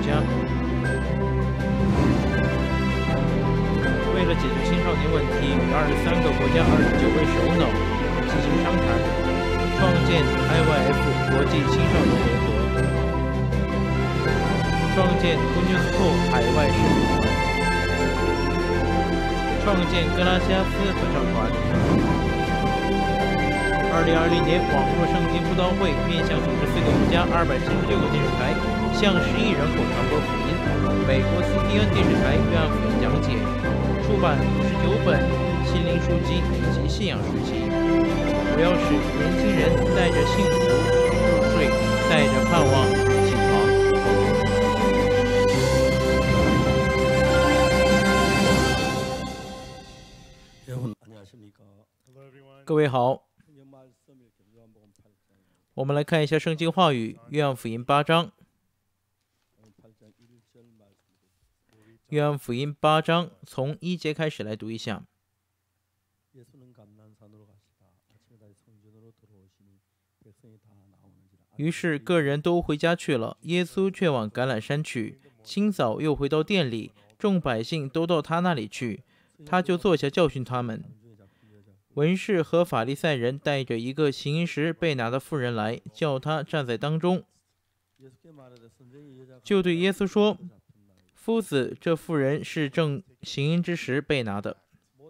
家。为了解决青少年问题，与23个国家29位首脑进行商谈，创建 IYF 国际青少年联合，创建 UNESCO 海外使团，创建格拉西亚斯合唱团。2020年网络圣经布道会面向94个国家276个电视台，向10亿人口传播福音。美国 CTN 电视台约翰福音讲解，出版59本心灵书籍以及信仰书籍。我要使年轻人带着幸福入睡，带着盼望起床。各位好，我们来看一下圣经话语，约翰福音8章。约翰福音8章从1节开始来读一下。于是个人都回家去了，耶稣却往橄榄山去。清早又回到店里，众百姓都到他那里去，他就坐下教训他们。文士和法利赛人带着一个行淫时被拿的妇人来，叫他站在当中，就对耶稣说：“夫子，这妇人是正行淫之时被拿的。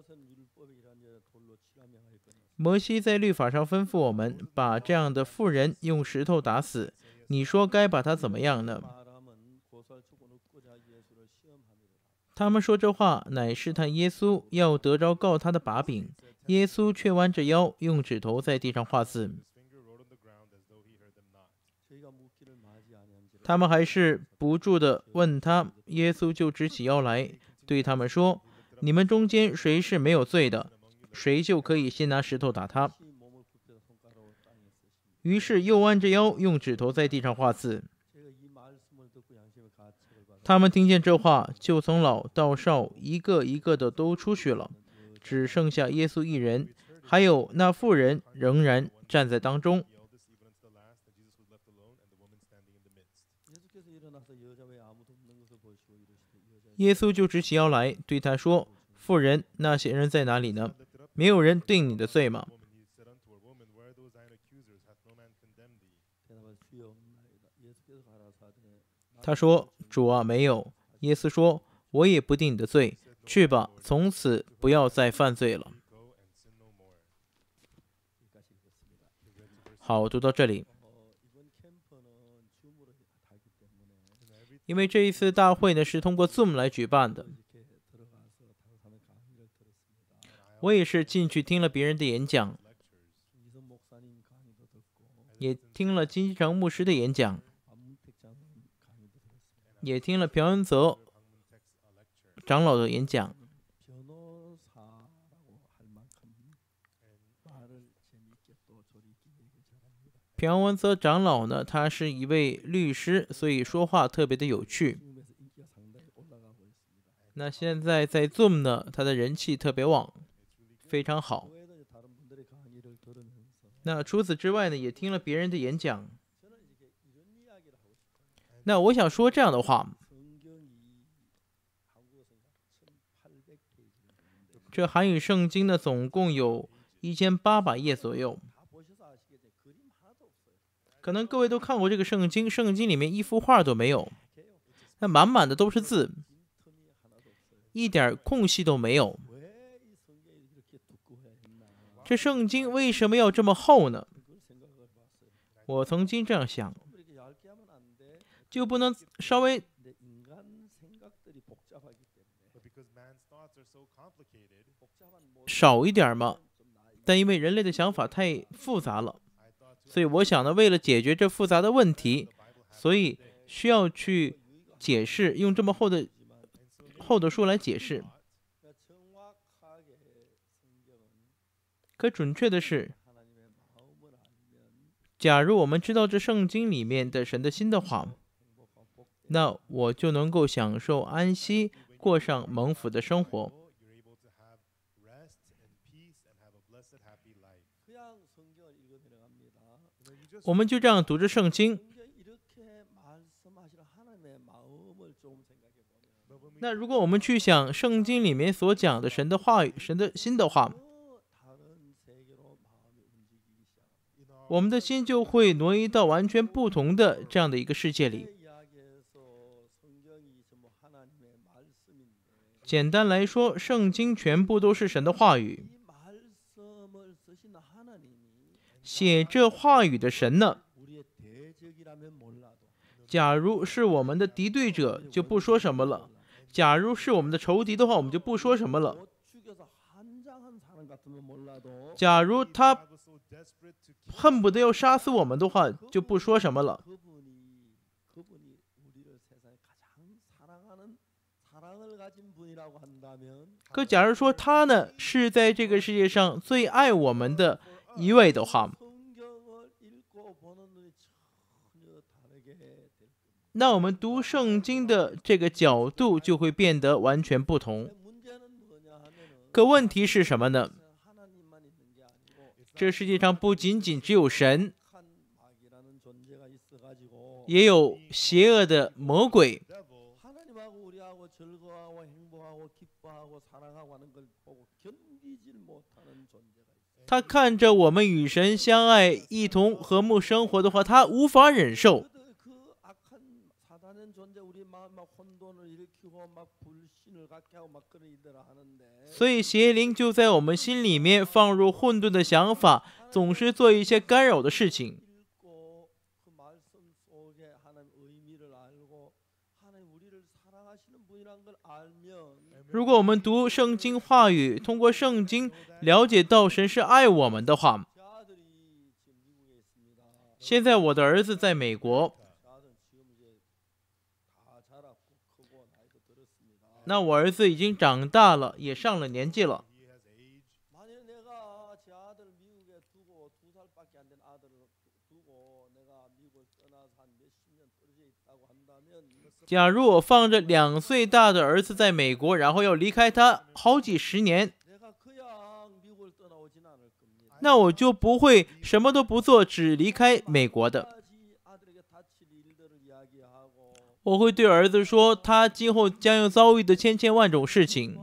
摩西在律法上吩咐我们，把这样的妇人用石头打死。你说该把她怎么样呢？”他们说这话，乃试探耶稣，要得着告他的把柄。耶稣却弯着腰，用指头在地上画字。他们还是不住地问他，耶稣就直起腰来，对他们说：“你们中间谁是没有罪的，谁就可以先拿石头打他。”于是又弯着腰，用指头在地上画字。他们听见这话，就从老到少一个一个的都出去了，只剩下耶稣一人，还有那妇人仍然站在当中。耶稣就直起腰来，对他说：“妇人，那些人在哪里呢？没有人定你的罪吗？”他说：“主啊，没有。”耶稣说：“我也不定你的罪，去吧，从此不要再犯罪了。”好，读到这里。因为这一次大会呢是通过 Zoom 来举办的，我也是进去听了别人的演讲，也听了金基成牧师的演讲，也听了朴恩泽长老的演讲。朴恩泽长老呢，他是一位律师，所以说话特别的有趣。那现在在 Zoom 呢，他的人气特别旺，非常好。那除此之外呢，也听了别人的演讲。那我想说这样的话，这韩语圣经呢，总共有1800页左右。可能各位都看过这个圣经，圣经里面一幅画都没有，那满满的都是字，一点空隙都没有。这圣经为什么要这么厚呢？我曾经这样想，就不能稍微少一点吗？但因为人类的想法太复杂了，所以我想呢，为了解决这复杂的问题，所以需要去解释，用这么厚的书来解释。可准确的是，假如我们知道这圣经里面的神的心的话，那我就能够享受安息，过上蒙福的生活。 我们就这样读着圣经。那如果我们去想圣经里面所讲的神的话语、神的心的话，我们的心就会挪移到完全不同的这样的一个世界里。简单来说，圣经全部都是神的话语。写这话语的神呢，假如是我们的敌对者，就不说什么了；假如是我们的仇敌的话，我们就不说什么了；假如他恨不得要杀死我们的话，就不说什么了。可假如说他呢，是在这个世界上最爱我们的一位的话，那我们读圣经的这个角度就会变得完全不同。可问题是什么呢？这世界上不仅仅只有神，也有邪恶的魔鬼。他看着我们与神相爱，一同和睦生活的话，他无法忍受。所以邪灵就在我们心里面放入混沌的想法，总是做一些干扰的事情。如果我们读圣经话语，通过圣经了解到神是爱我们的话，现在我的儿子在美国，那我儿子已经长大了，也上了年纪了。假如我放着2岁大的儿子在美国，然后要离开他好几十年，那我就不会什么都不做，只离开美国的。我会对儿子说，他今后将要遭遇的千千万种事情，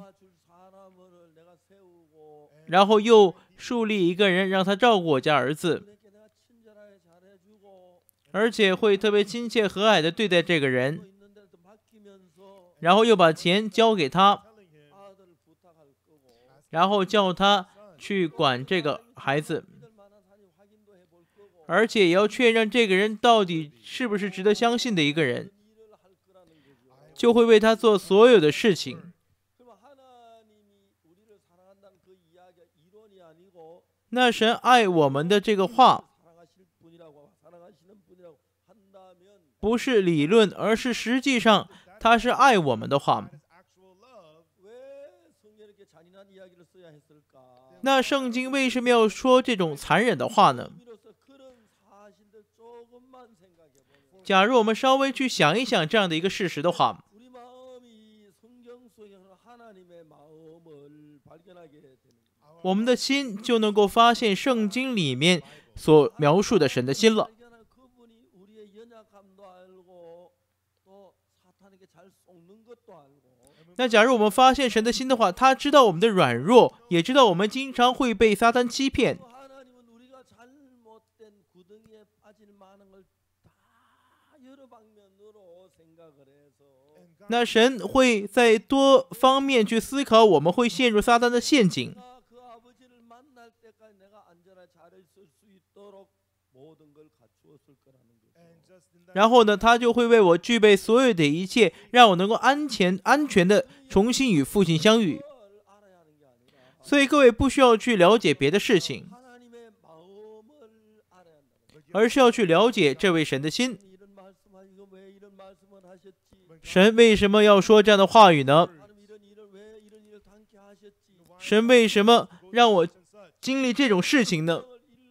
然后又树立一个人让他照顾我家儿子，而且会特别亲切和蔼地对待这个人，然后又把钱交给他，然后叫他去管这个孩子，而且也要确认这个人到底是不是值得相信的一个人，就会为他做所有的事情。那神爱我们的这个话，不是理论，而是实际上他是爱我们的话。那圣经为什么要说这种残忍的话呢？假如我们稍微去想一想这样的一个事实的话，我们的心就能够发现圣经里面所描述的神的心了。那假如我们发现神的心的话，他知道我们的软弱，也知道我们经常会被撒旦欺骗。那神会在多方面去思考，我们会陷入撒旦的陷阱。然后呢，他就会为我具备所有的一切，让我能够安全的重新与父亲相遇。所以各位不需要去了解别的事情，而是要去了解这位神的心。神为什么要说这样的话语呢？神为什么让我经历这种事情呢？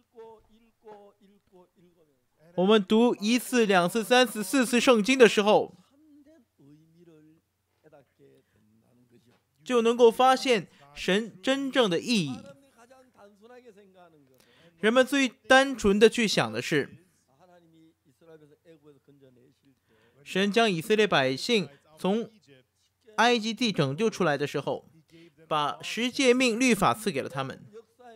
我们读1次、2次、3次、4次圣经的时候，就能够发现神真正的意义。 人们最单纯的去想的是，神将以色列百姓从埃及地拯救出来的时候，把十诫命律法赐给了他们。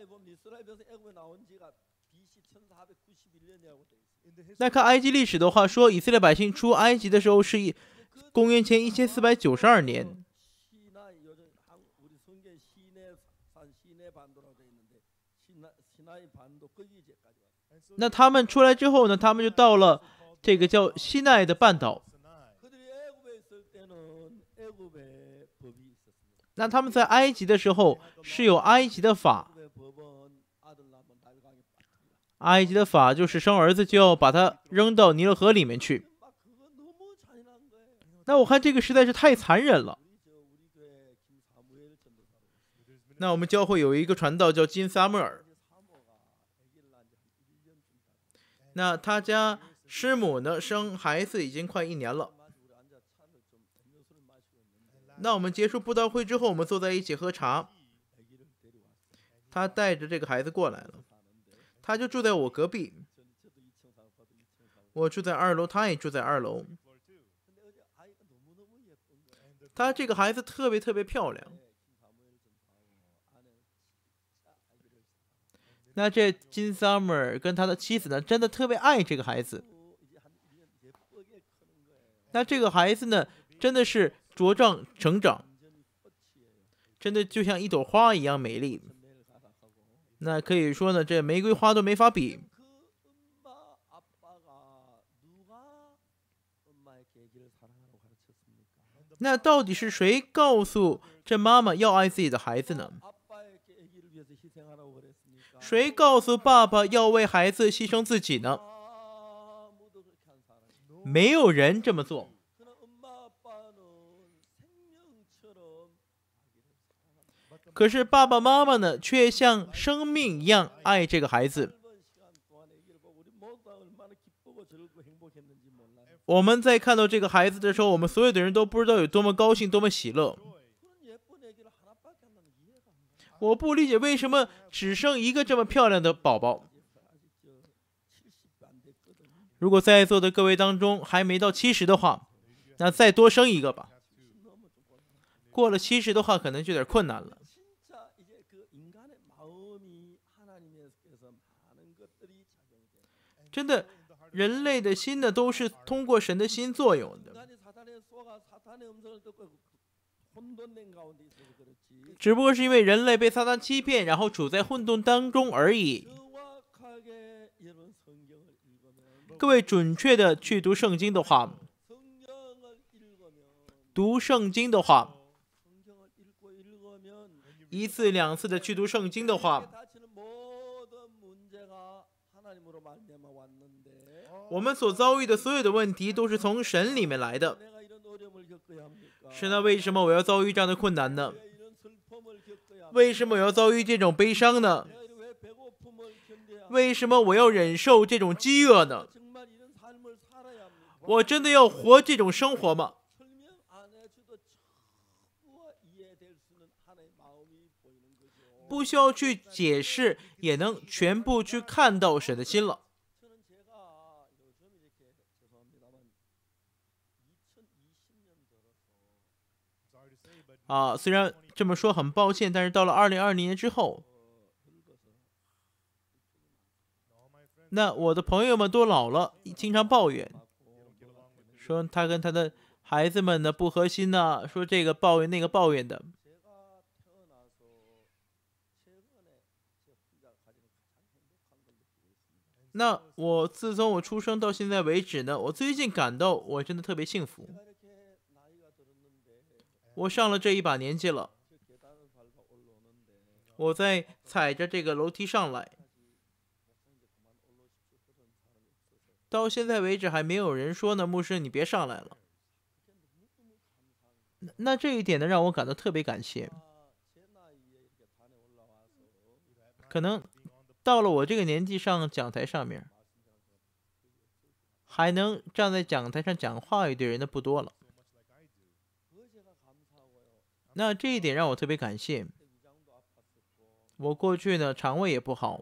那看埃及历史的话，说以色列百姓出埃及的时候是公元前1492年。那他们出来之后呢，他们就到了这个叫西奈的半岛。那他们在埃及的时候是有埃及的法，埃及的法就是生儿子就要把他扔到尼罗河里面去。那我看这个实在是太残忍了。那我们教会有一个传道叫金撒母耳，那他家师母呢生孩子已经快1年了。那我们结束布道会之后，我们坐在一起喝茶，他带着这个孩子过来了，他就住在我隔壁，我住在2楼，他也住在2楼。他这个孩子特别特别漂亮。那这金萨姆尔跟他的妻子呢，真的特别爱这个孩子。那这个孩子呢，真的是茁壮成长，真的就像一朵花一样美丽。那可以说呢，这玫瑰花都没法比。那到底是谁告诉这妈妈要爱自己的孩子呢？谁告诉爸爸要为孩子牺牲自己呢？没有人这么做。可是爸爸妈妈呢，却像生命一样爱这个孩子。我们在看到这个孩子的时候，我们所有的人都不知道有多么高兴，多么喜乐。我不理解为什么只生一个这么漂亮的宝宝。如果在座的各位当中还没到70的话，那再多生一个吧。过了70的话，可能就有点困难了。真的，人类的心呢，都是通过神的心作用的。只不过是因为人类被撒旦欺骗，然后处在混沌当中而已。各位准确的去读圣经的话，一次两次的去读圣经的话，我们所遭遇的所有的问题都是从神里面来的。是那为什么我要遭遇这样的困难呢？为什么我要遭遇这种悲伤呢？为什么我要忍受这种饥饿呢？我真的要活这种生活吗？不需要去解释，也能全部去看到神的心了。虽然这么说很抱歉，但是到了2020年之后，那我的朋友们都老了，经常抱怨，说他跟他的孩子们呢不合心呢，说这个抱怨那个抱怨的。那我自从我出生到现在为止呢，我最近感到我真的特别幸福。我上了这一把年纪了，我在踩着这个楼梯上来，到现在为止还没有人说呢，牧师你别上来了。那这一点呢，让我感到特别感谢。可能到了我这个年纪上讲台上面，还能站在讲台上讲话语的人的不多了。那这一点让我特别感谢。 我过去呢肠胃也不好，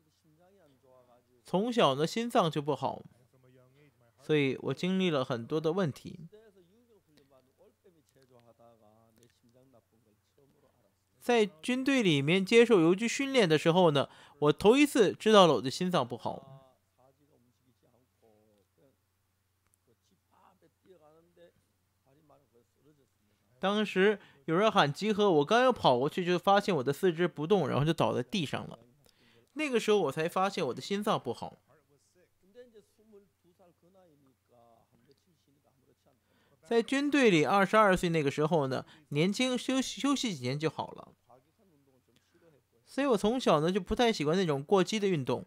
从小呢心脏就不好，所以我经历了很多的问题。在军队里面接受游击训练的时候呢，我头一次知道了我的心脏不好。当时有人喊集合，我刚要跑过去，就发现我的四肢不动，然后就倒在地上了。那个时候我才发现我的心脏不好。在军队里，22岁那个时候呢，年轻休息几年就好了。所以我从小呢就不太喜欢那种过激的运动。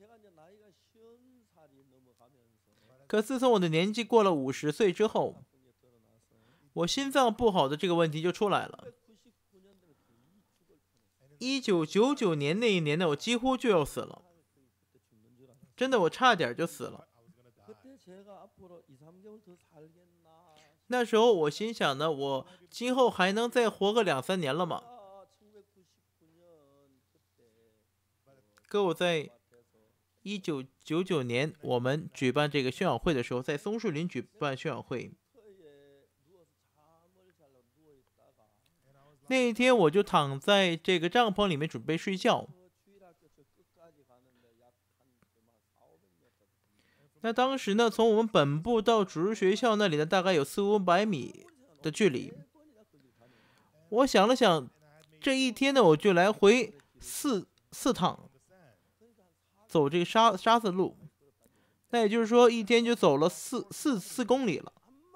可自从我的年纪过了50岁之后，我心脏不好的这个问题就出来了。1999年那一年呢，我几乎就要死了，真的，我差点就死了。那时候我心想呢，我今后还能再活个2、3年了吗？可我在1999年我们举办这个宣讲会的时候，在松树林举办宣讲会，那一天我就躺在这个帐篷里面准备睡觉。那当时呢，从我们本部到主日学校那里呢，大概有400-500米的距离。我想了想，这一天呢，我就来回四趟，走这个沙子路，那也就是说，一天就走了4公里了。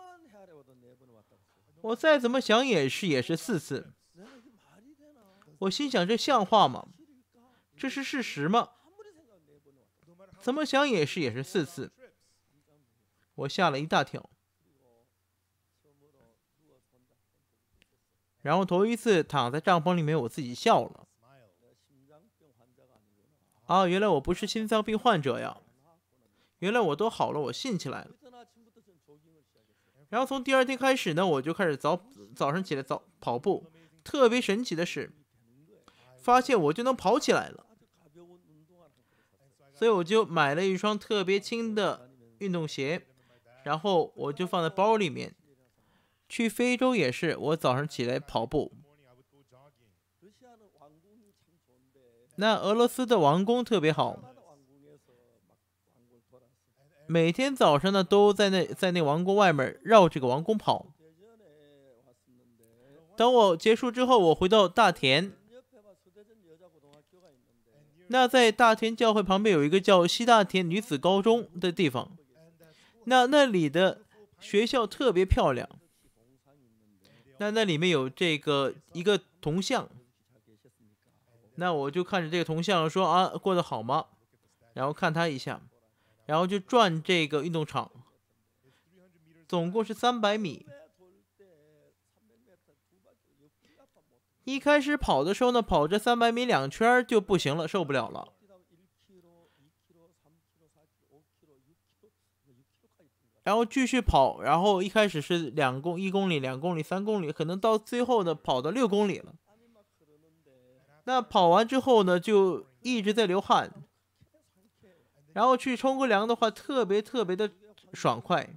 我再怎么想也是4次。我心想，这像话吗？这是事实吗？怎么想也是4次。我吓了一大跳。然后头一次躺在帐篷里面，我自己笑了。啊，原来我不是心脏病患者呀！原来我都好了，我信起来了。然后从第2天开始呢，我就开始早上起来跑步。特别神奇的是，发现我就能跑起来了。所以我就买了一双特别轻的运动鞋，然后我就放在包里面。去非洲也是，我早上起来跑步。那俄罗斯的王宫特别好，每天早上呢都在那王宫外面绕这个王宫跑。等我结束之后，我回到大田。那在大田教会旁边有一个叫西大田女子高中的地方，那里的学校特别漂亮。那里面有一个铜像，那我就看着这个铜像说啊，过得好吗？然后看他一下，然后就转这个运动场，总共是300米。一开始跑的时候呢，跑这300米2圈就不行了，受不了了。然后继续跑，然后一开始是1公里、2公里、3公里，可能到最后呢跑到6公里了。那跑完之后呢，就一直在流汗，然后去冲个凉的话，特别的爽快。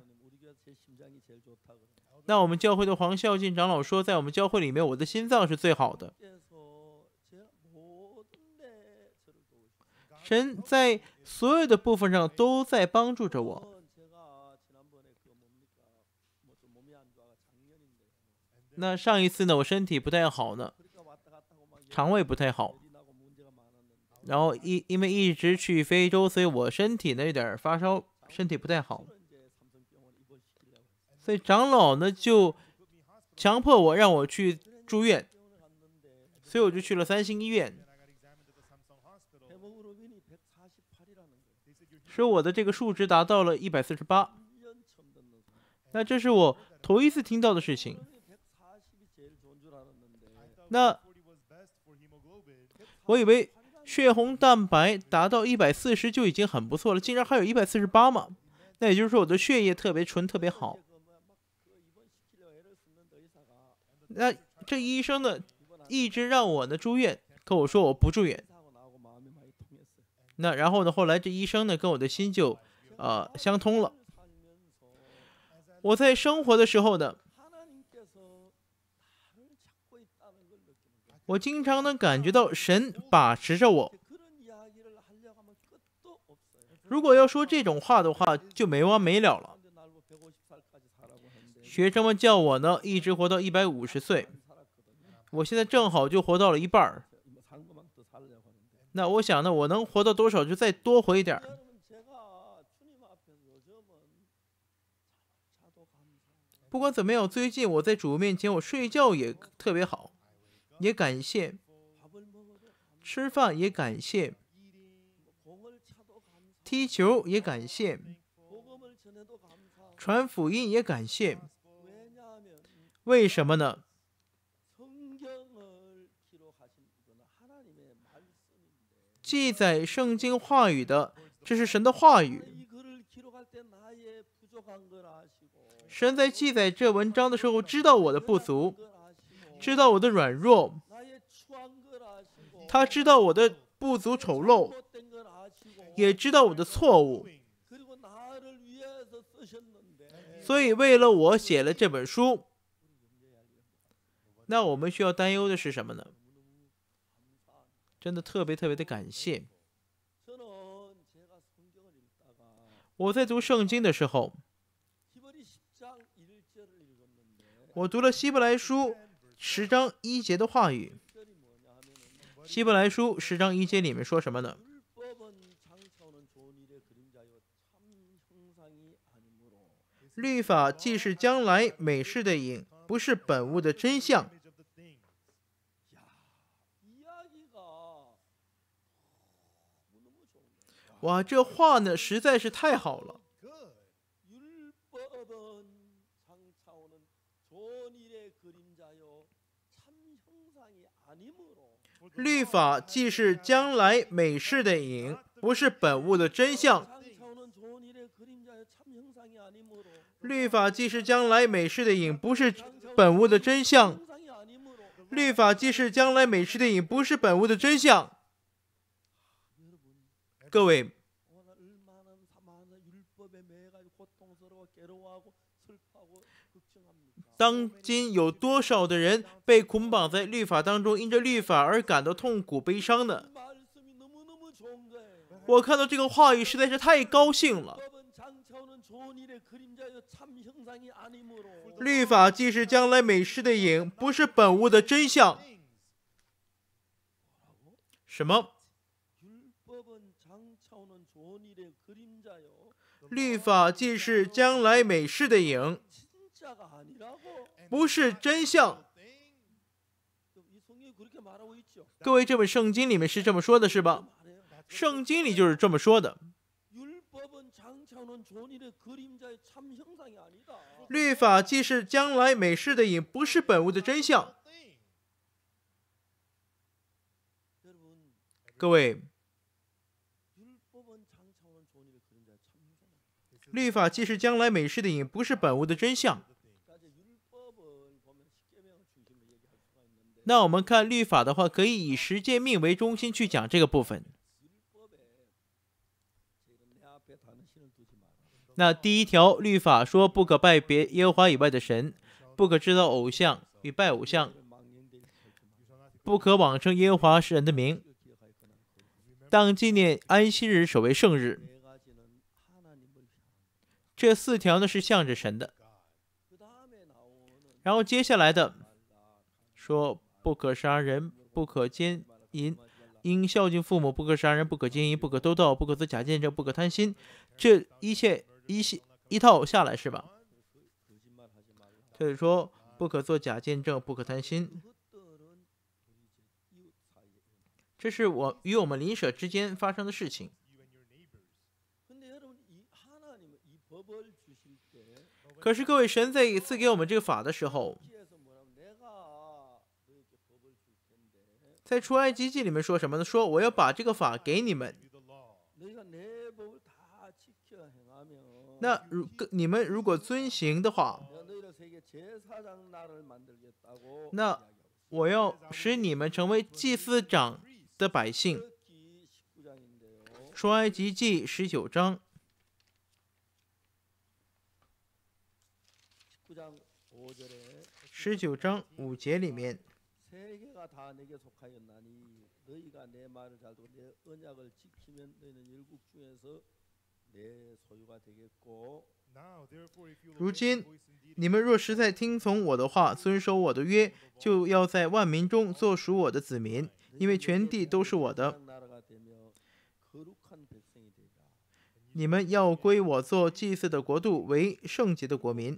那我们教会的黄孝进长老说，在我们教会里面，我的心脏是最好的。神在所有的部分上都在帮助着我。那上一次呢，我身体不太好呢，肠胃不太好，然后因为一直去非洲，所以我身体呢有点发烧，身体不太好，所以长老呢就强迫我让我去住院，所以我就去了3星医院，说我的这个数值达到了148。那这是我头一次听到的事情。那我以为血红蛋白达到140就已经很不错了，竟然还有148嘛？那也就是说我的血液特别纯，特别好。那这医生呢，一直让我呢住院， 可我说我不住院。那然后呢，后来这医生呢跟我的心就相通了。我在生活的时候呢，我经常能感觉到神把持着我。如果要说这种话的话，就没完没了了。学生们叫我呢，一直活到150岁。我现在正好就活到了一半。那我想呢，我能活到多少就再多活一点。不管怎么样，最近我在主面前，我睡觉也特别好，也感谢；吃饭也感谢；踢球也感谢；传福音也感谢。为什么呢？记载圣经话语的，这是神的话语。神在记载这文章的时候，知道我的不足，知道我的软弱，他知道我的不足丑陋，也知道我的错误，所以为了我写了这本书。那我们需要担忧的是什么呢？真的特别的感谢。我在读圣经的时候，我读了希伯来书10章1节的话语。希伯来书10章1节里面说什么呢？律法既是将来美事的影，不是本物的真相。哇，这话呢实在是太好了。律法既是将来美事的影，不是本物的真相。律法既是将来美事的影，不是本物的真相。律法既是将来美事的影，不是本物的真相。各位，当今有多少的人被捆绑在律法当中，因着律法而感到痛苦悲伤呢？我看到这个话语实在是太高兴了。律法既是将来美事的影，不是本物的真相。什么？律法既是将来美事的影，不是真相。各位，这本圣经里面是这么说的，是吧？圣经里就是这么说的。律法既是将来美事的影，不是本物的真相。各位，律法既是将来美事的影，不是本物的真相。那我们看律法的话，可以以十诫命为中心去讲这个部分。那第一条律法说，不可拜别耶和华以外的神，不可制造偶像与拜偶像，不可妄称耶和华是人的名，当纪念安息日，守为圣日。这4条呢是向着神的。然后接下来的说，不可杀人，不可奸淫，应孝敬父母，不可杀人，不可奸淫，不可偷盗，不可作假见证，不可贪心。这一切一套下来是吧？所以说不可作假见证，不可贪心。这是与我们邻舍之间发生的事情。可是各位，神在赐给我们这个法的时候，在出埃及记里面说什么呢？说我要把这个法给你们。那你们如果遵行的话，那我要使你们成为祭司长的百姓。出埃及记19章19章5节里面，如今你们若实在听从我的话，遵守我的约，就要在万民中做属我的子民，因为全地都是我的。你们要归我做祭祀的国度，为圣洁的国民。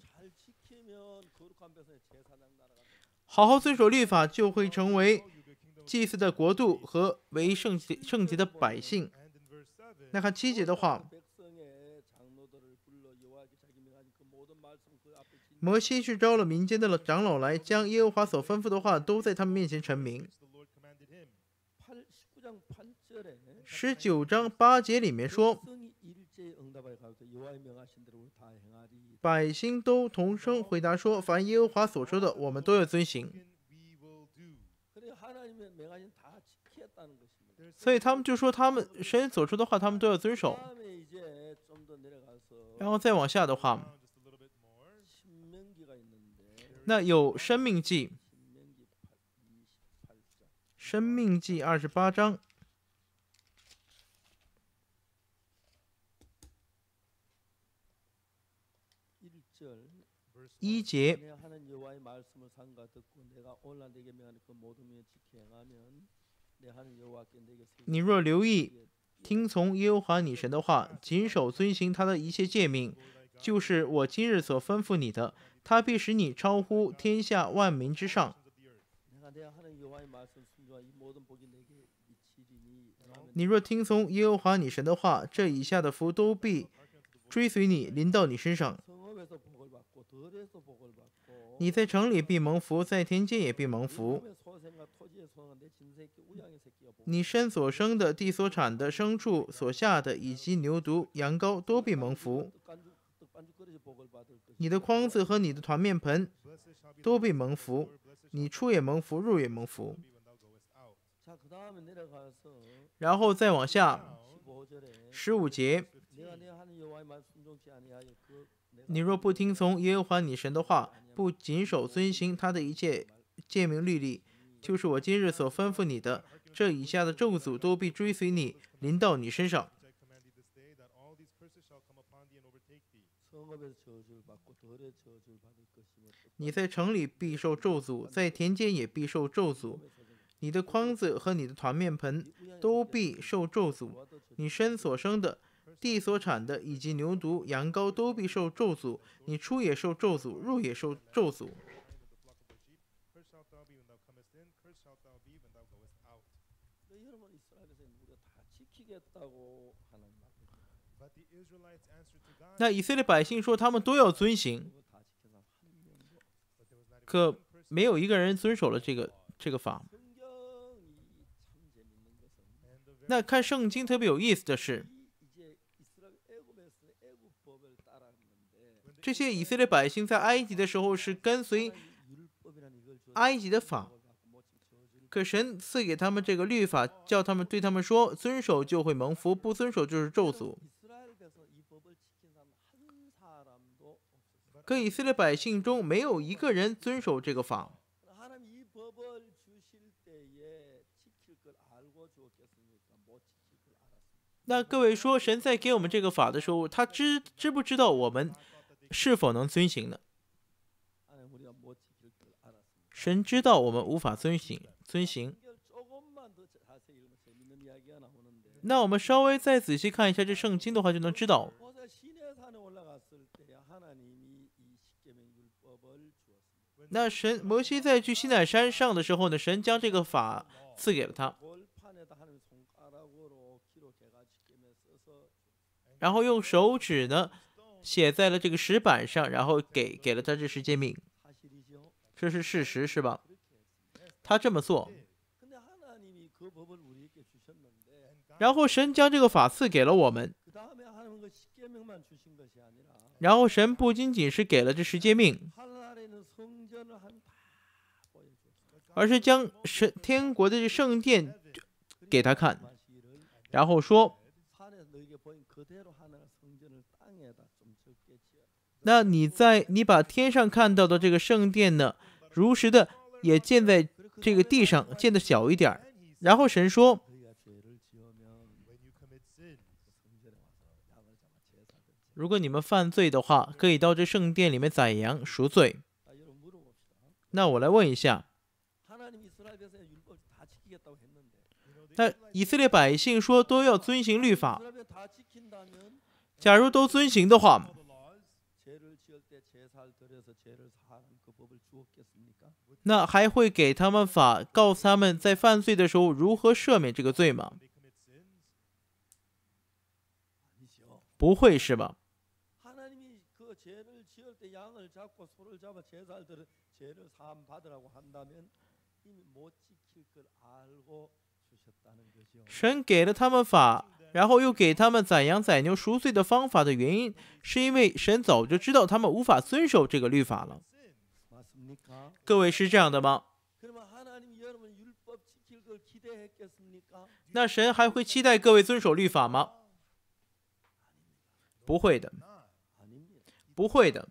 好好遵守律法，就会成为祭祀的国度和为圣洁的百姓。那看7节的话，摩西去招了民间的长老来，将耶和华所吩咐的话都在他们面前陈明。19章8节里面说，百姓都同声回答说，凡耶和华所说的，我们都要遵行。所以他们就说，他们神所说的话，他们都要遵守。然后再往下的话，那有申命记28章1节，你若留意听从耶和华你神的话，谨守遵行他的一切诫命，就是我今日所吩咐你的，他必使你超乎天下万民之上。你若听从耶和华你神的话，这以下的福都必追随你，临到你身上。你在城里必蒙福，在田间也必蒙福。你身所生的、地所产的、牲畜所下的，以及牛犊、羊羔都必蒙福。你的筐子和你的团面盆都必蒙福，你出也蒙福，入也蒙福。然后再往下，15节，你若不听从耶和华你神的话，不谨守遵行他的一切诫命律例，就是我今日所吩咐你的，这以下的咒诅都必追随你，临到你身上。你在城里必受咒诅，在田间也必受咒诅。你的筐子和你的团面盆都必受咒诅。你身所生的、地所产的，以及牛犊、羊羔都必受咒诅。你出也受咒诅，入也受咒诅。那以色列百姓说他们都要遵行，可没有一个人遵守了这个法。那看圣经特别有意思的是，这些以色列百姓在埃及的时候是跟随埃及的法，可神赐给他们这个律法，叫他们对他们说，遵守就会蒙福，不遵守就是咒诅。可以色列百姓中没有一个人遵守这个法。那各位说，神在给我们这个法的时候，他知不知道我们是否能遵行呢？神知道我们无法遵行。那我们稍微再仔细看一下这圣经的话，就能知道。那摩西在去西乃山上的时候呢，神将这个法赐给了他，然后用手指呢写在了这个石板上，然后给了他这10诫命，这是事实，是吧？他这么做，然后神将这个法赐给了我们，然后神不仅仅是给了这10诫命， 而是将天国的圣殿给他看，然后说，那你把天上看到的这个圣殿呢，如实的也建在这个地上，建的小一点。然后神说，如果你们犯罪的话，可以到这圣殿里面宰羊赎罪。那我来问一下，那以色列百姓说都要遵行律法，假如都遵行的话，那还会给他们法，告诉他们在犯罪的时候如何赦免这个罪吗？不会是吧？神给了他们法，然后又给他们宰羊宰牛赎罪的方法的原因，是因为神早就知道他们无法遵守这个律法了。各位是这样的吗？那神还会期待各位遵守律法吗？不会的，不会的。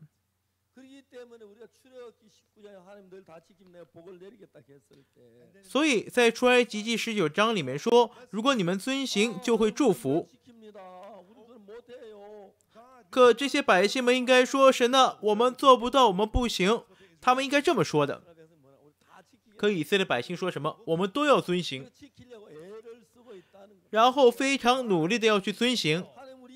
所以在出埃及记19章里面说，如果你们遵行，就会祝福。可这些百姓们应该说，神啊，我们做不到，我们不行。他们应该这么说的。可以色列百姓说什么？我们都要遵行，然后非常努力的要去遵行。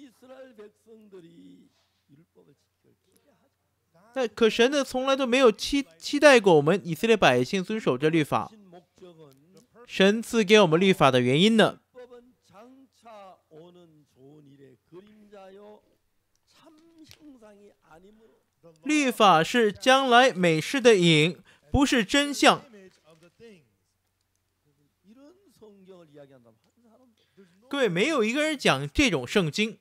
但可神呢，从来都没有期待过我们以色列百姓遵守这律法。神赐给我们律法的原因呢？律法是将来美事的影，不是真相。各位，没有一个人讲这种圣经。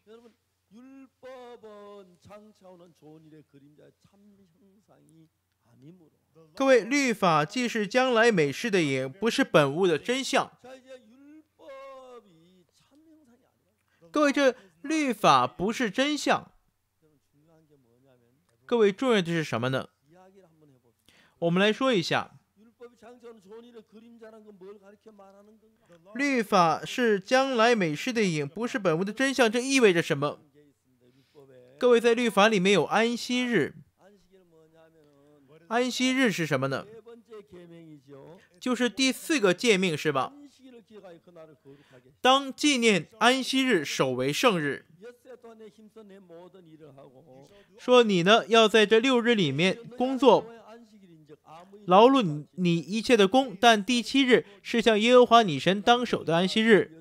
各位，律法既是将来美事的影，不是本物的真相。各位，这律法不是真相。各位，重要的是什么呢？我们来说一下，律法是将来美事的影，不是本物的真相，这意味着什么？各位，在律法里面有安息日。安息日是什么呢？就是第4个诫命，是吧？当纪念安息日，守为圣日。说你呢，要在这6日里面工作，劳碌你一切的工，但第7日是向耶和华你神当守的安息日。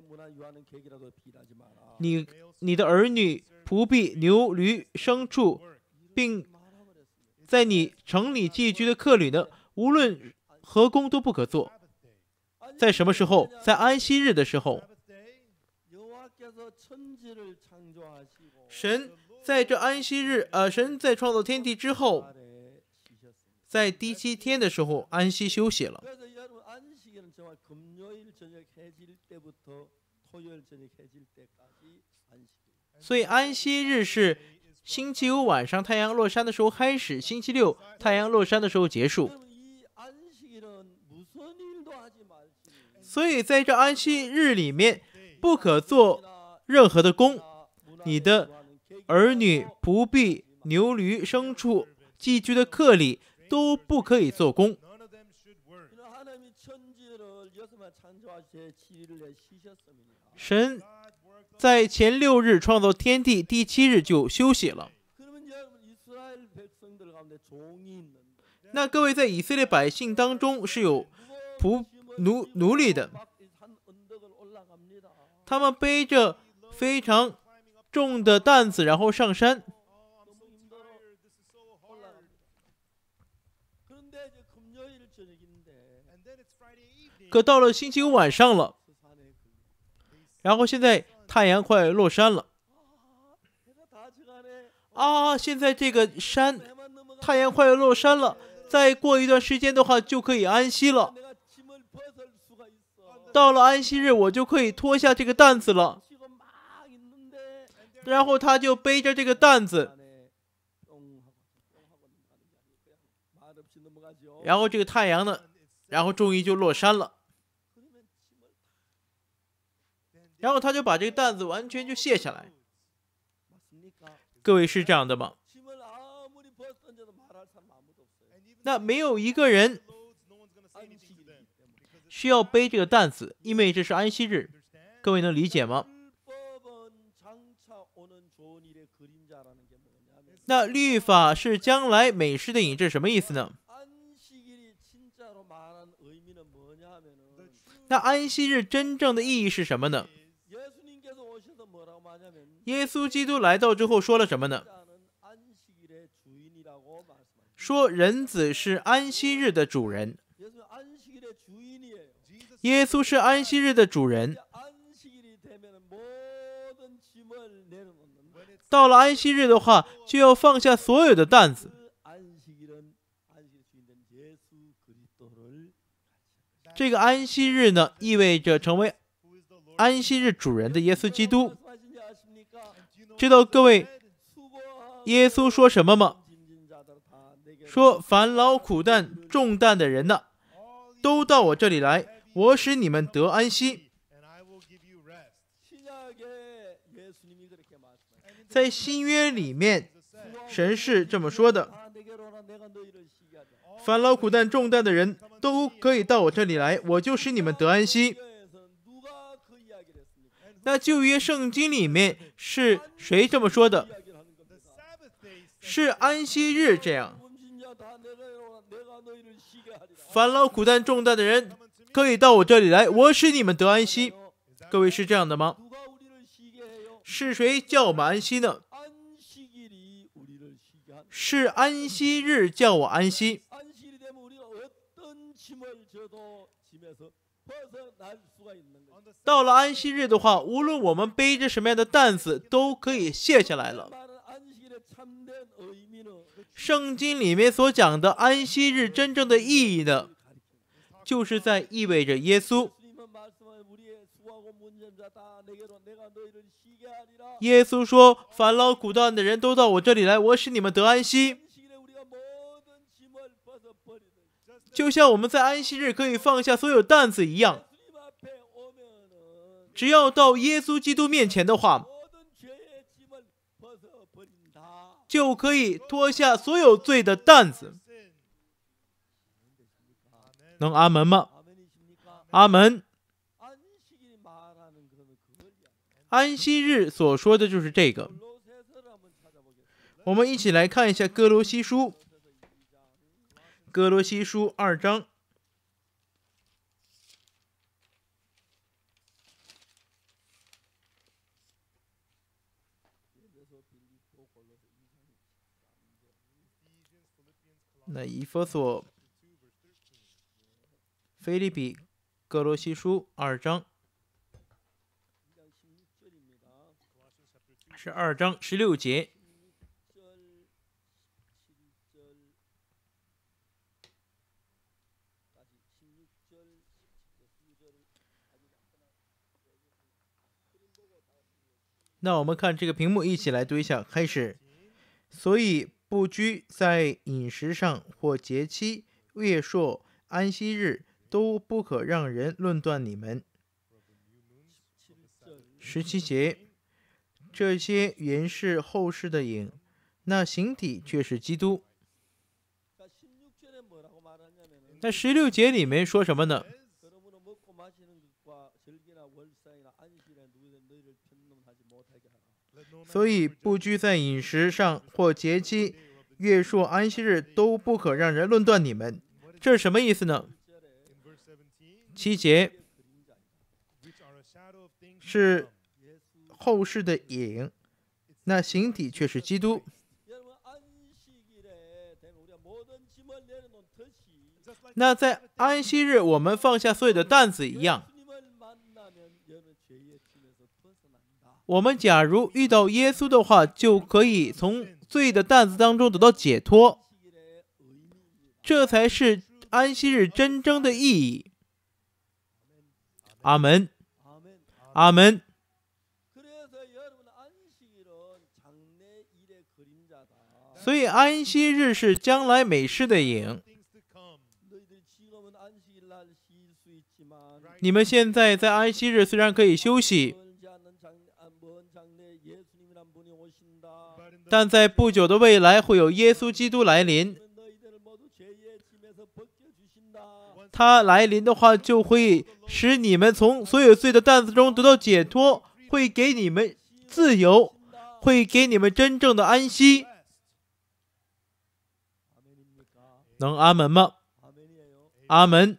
你的儿女、仆婢、牛驴、牲畜，并在你城里寄居的客旅呢，无论何工都不可做。在什么时候？在安息日的时候。神在这安息日，神在创造天地之后，在第7天的时候安息休息了。所以安息日是星期5晚上太阳落山的时候开始，星期6太阳落山的时候结束。所以在这安息日里面不可做任何的工，你的儿女、仆婢、牛驴、牲畜、寄居的客旅都不可以做工。神在前6日创造天地，第7日就休息了。那各位，在以色列百姓当中是有奴隶的，他们背着非常重的担子，然后上山。可到了星期5晚上了，然后现在太阳快落山了。现在这个山太阳快落山了， 再过一段时间的话就可以安息了。到了安息日，我就可以脱下这个担子了。然后他就背着这个担子，然后这个太阳呢，然后终于就落山了。然后他就把这个担子完全就卸下来。各位是这样的吗？那没有一个人需要背这个担子，因为这是安息日。各位能理解吗？那律法是将来美事的影，这是什么意思呢？那安息日真正的意义是什么呢？耶稣基督来到之后说了什么呢？说人子是安息日的主人。耶稣是安息日的主人。到了安息日的话，就要放下所有的担子。这个安息日呢，意味着成为安息日主人的耶稣基督。知道各位耶稣说什么吗？说凡劳苦担重担的人呢，都到我这里来，我使你们得安息。在新约里面，神是这么说的：凡劳苦担重担的人都可以到我这里来，我就使你们得安息。那旧约圣经里面是谁这么说的？是安息日这样。凡劳苦担重担的人可以到我这里来，我使你们得安息。各位是这样的吗？是谁叫我们安息呢？是安息日叫我安息。到了安息日的话，无论我们背着什么样的担子，都可以卸下来了。圣经里面所讲的安息日真正的意义呢，就是在意味着耶稣。耶稣说：凡劳苦担的人都到我这里来，我使你们得安息。就像我们在安息日可以放下所有担子一样，只要到耶稣基督面前的话，就可以脱下所有罪的担子。能阿门吗？阿门。安息日所说的就是这个。我们一起来看一下哥罗西书，哥罗西书2章。那以弗所、腓立比、哥罗西书2章是2章16节。那我们看这个屏幕，一起来读一下，开始。所以不拘在饮食上或节期、月朔、安息日，都不可让人论断你们。17节，这些原是后世的影，那形体却是基督。那16节里面说什么呢？所以不拘在饮食上或节期、月朔、安息日，都不可让人论断你们。这是什么意思呢？7节是后世的影，那形体却是基督。那在安息日，我们放下所有的担子一样，我们假如遇到耶稣的话，就可以从罪的担子当中得到解脱。 这才是安息日真正的意义。阿门，阿门。所以安息日是将来美事的影。你们现在在安息日虽然可以休息，但在不久的未来会有耶稣基督来临。他来临的话，就会使你们从所有罪的担子中得到解脱，会给你们自由，会给你们真正的安息。能阿门吗？阿门。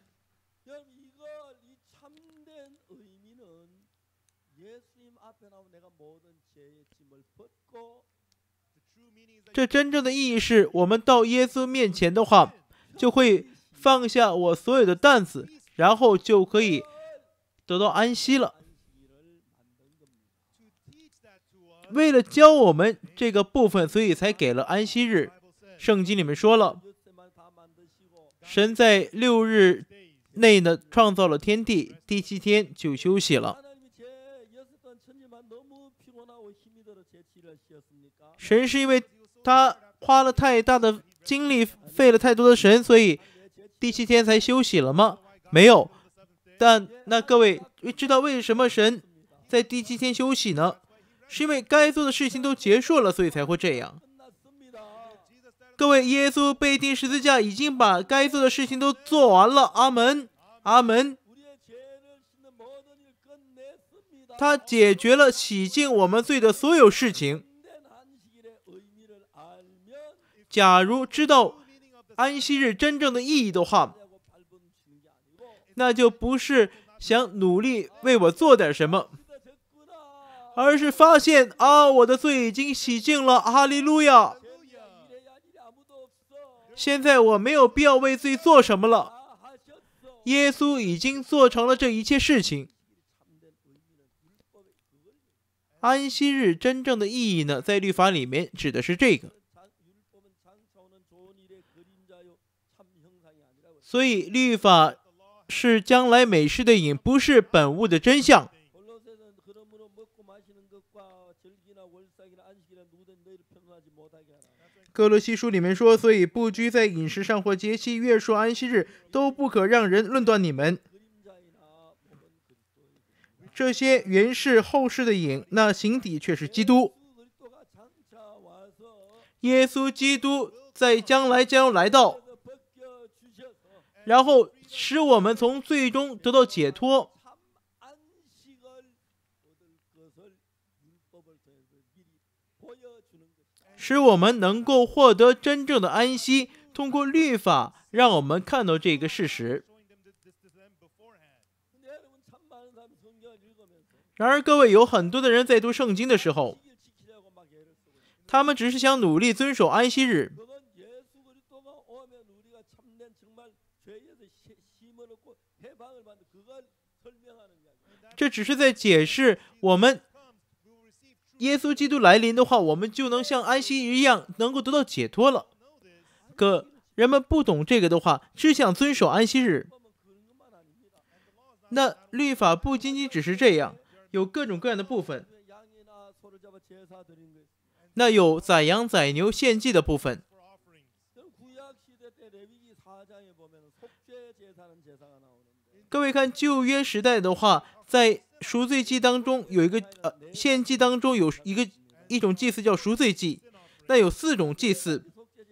这真正的意义是，我们到耶稣面前的话，就会放下我所有的担子，然后就可以得到安息了。为了教我们这个部分，所以才给了安息日。圣经里面说了，神在6日内呢创造了天地，第7天就休息了。神是因为他花了太大的精力，费了太多的神，所以第7天才休息了吗？没有。但那各位知道为什么神在第7天休息呢？是因为该做的事情都结束了，所以才会这样。各位，耶稣被钉十字架，已经把该做的事情都做完了。阿门，阿门。他解决了洗净我们罪的所有事情。假如知道安息日真正的意义的话，那就不是想努力为我做点什么，而是发现我的罪已经洗净了，哈利路亚！现在我没有必要为罪做什么了，耶稣已经做成了这一切事情。安息日真正的意义呢，在律法里面指的是这个。所以律法是将来美事的影，不是本物的真相。哥罗西书里面说，所以不拘在饮食上或节期、月数、安息日，都不可让人论断你们。这些原是后世的影，那形体却是基督。耶稣基督在将来将要来到，然后使我们从罪中得到解脱，使我们能够获得真正的安息。通过律法让我们看到这个事实。然而各位，有很多的人在读圣经的时候，他们只是想努力遵守安息日，这只是在解释我们耶稣基督来临的话，我们就能像安息日一样能够得到解脱了。可人们不懂这个的话，只想遵守安息日。那律法不仅仅只是这样，有各种各样的部分。那有宰羊宰牛献祭的部分。各位看旧约时代的话，在赎罪祭当中有一个献祭当中有一种祭祀叫赎罪祭。那有4种祭祀。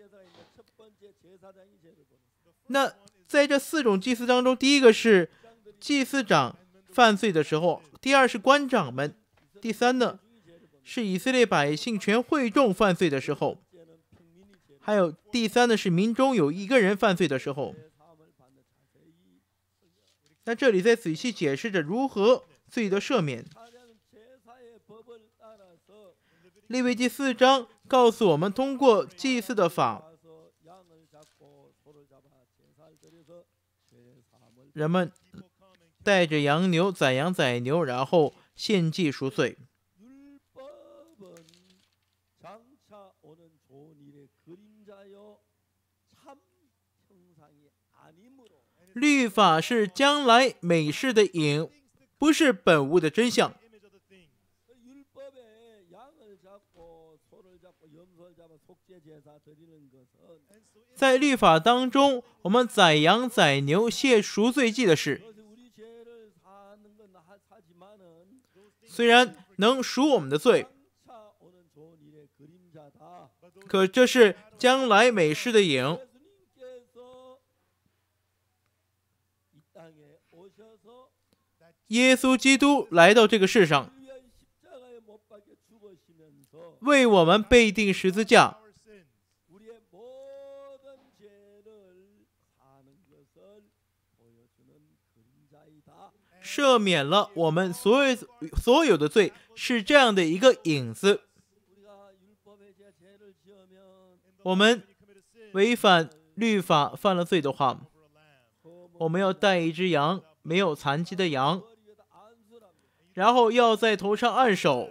那在这4种祭祀当中，第一个是祭司长犯罪的时候，第二是官长们，第3呢是以色列百姓全会众犯罪的时候，还有第3呢是民中有一个人犯罪的时候。那这里在仔细解释着如何罪的赦免。利未记4章告诉我们，通过祭祀的法，人们带着羊牛宰羊宰牛，然后献祭赎罪。 律法是将来美事的影，不是本物的真相。在律法当中，我们宰羊宰牛献赎罪祭的事，虽然能赎我们的罪，可这是将来美事的影。耶稣基督来到这个世上，为我们被钉十字架，赦免了我们所有的罪，是这样的一个影子。我们违反律法犯了罪的话，我们要带一只羊，没有残疾的羊，然后要在头上按手。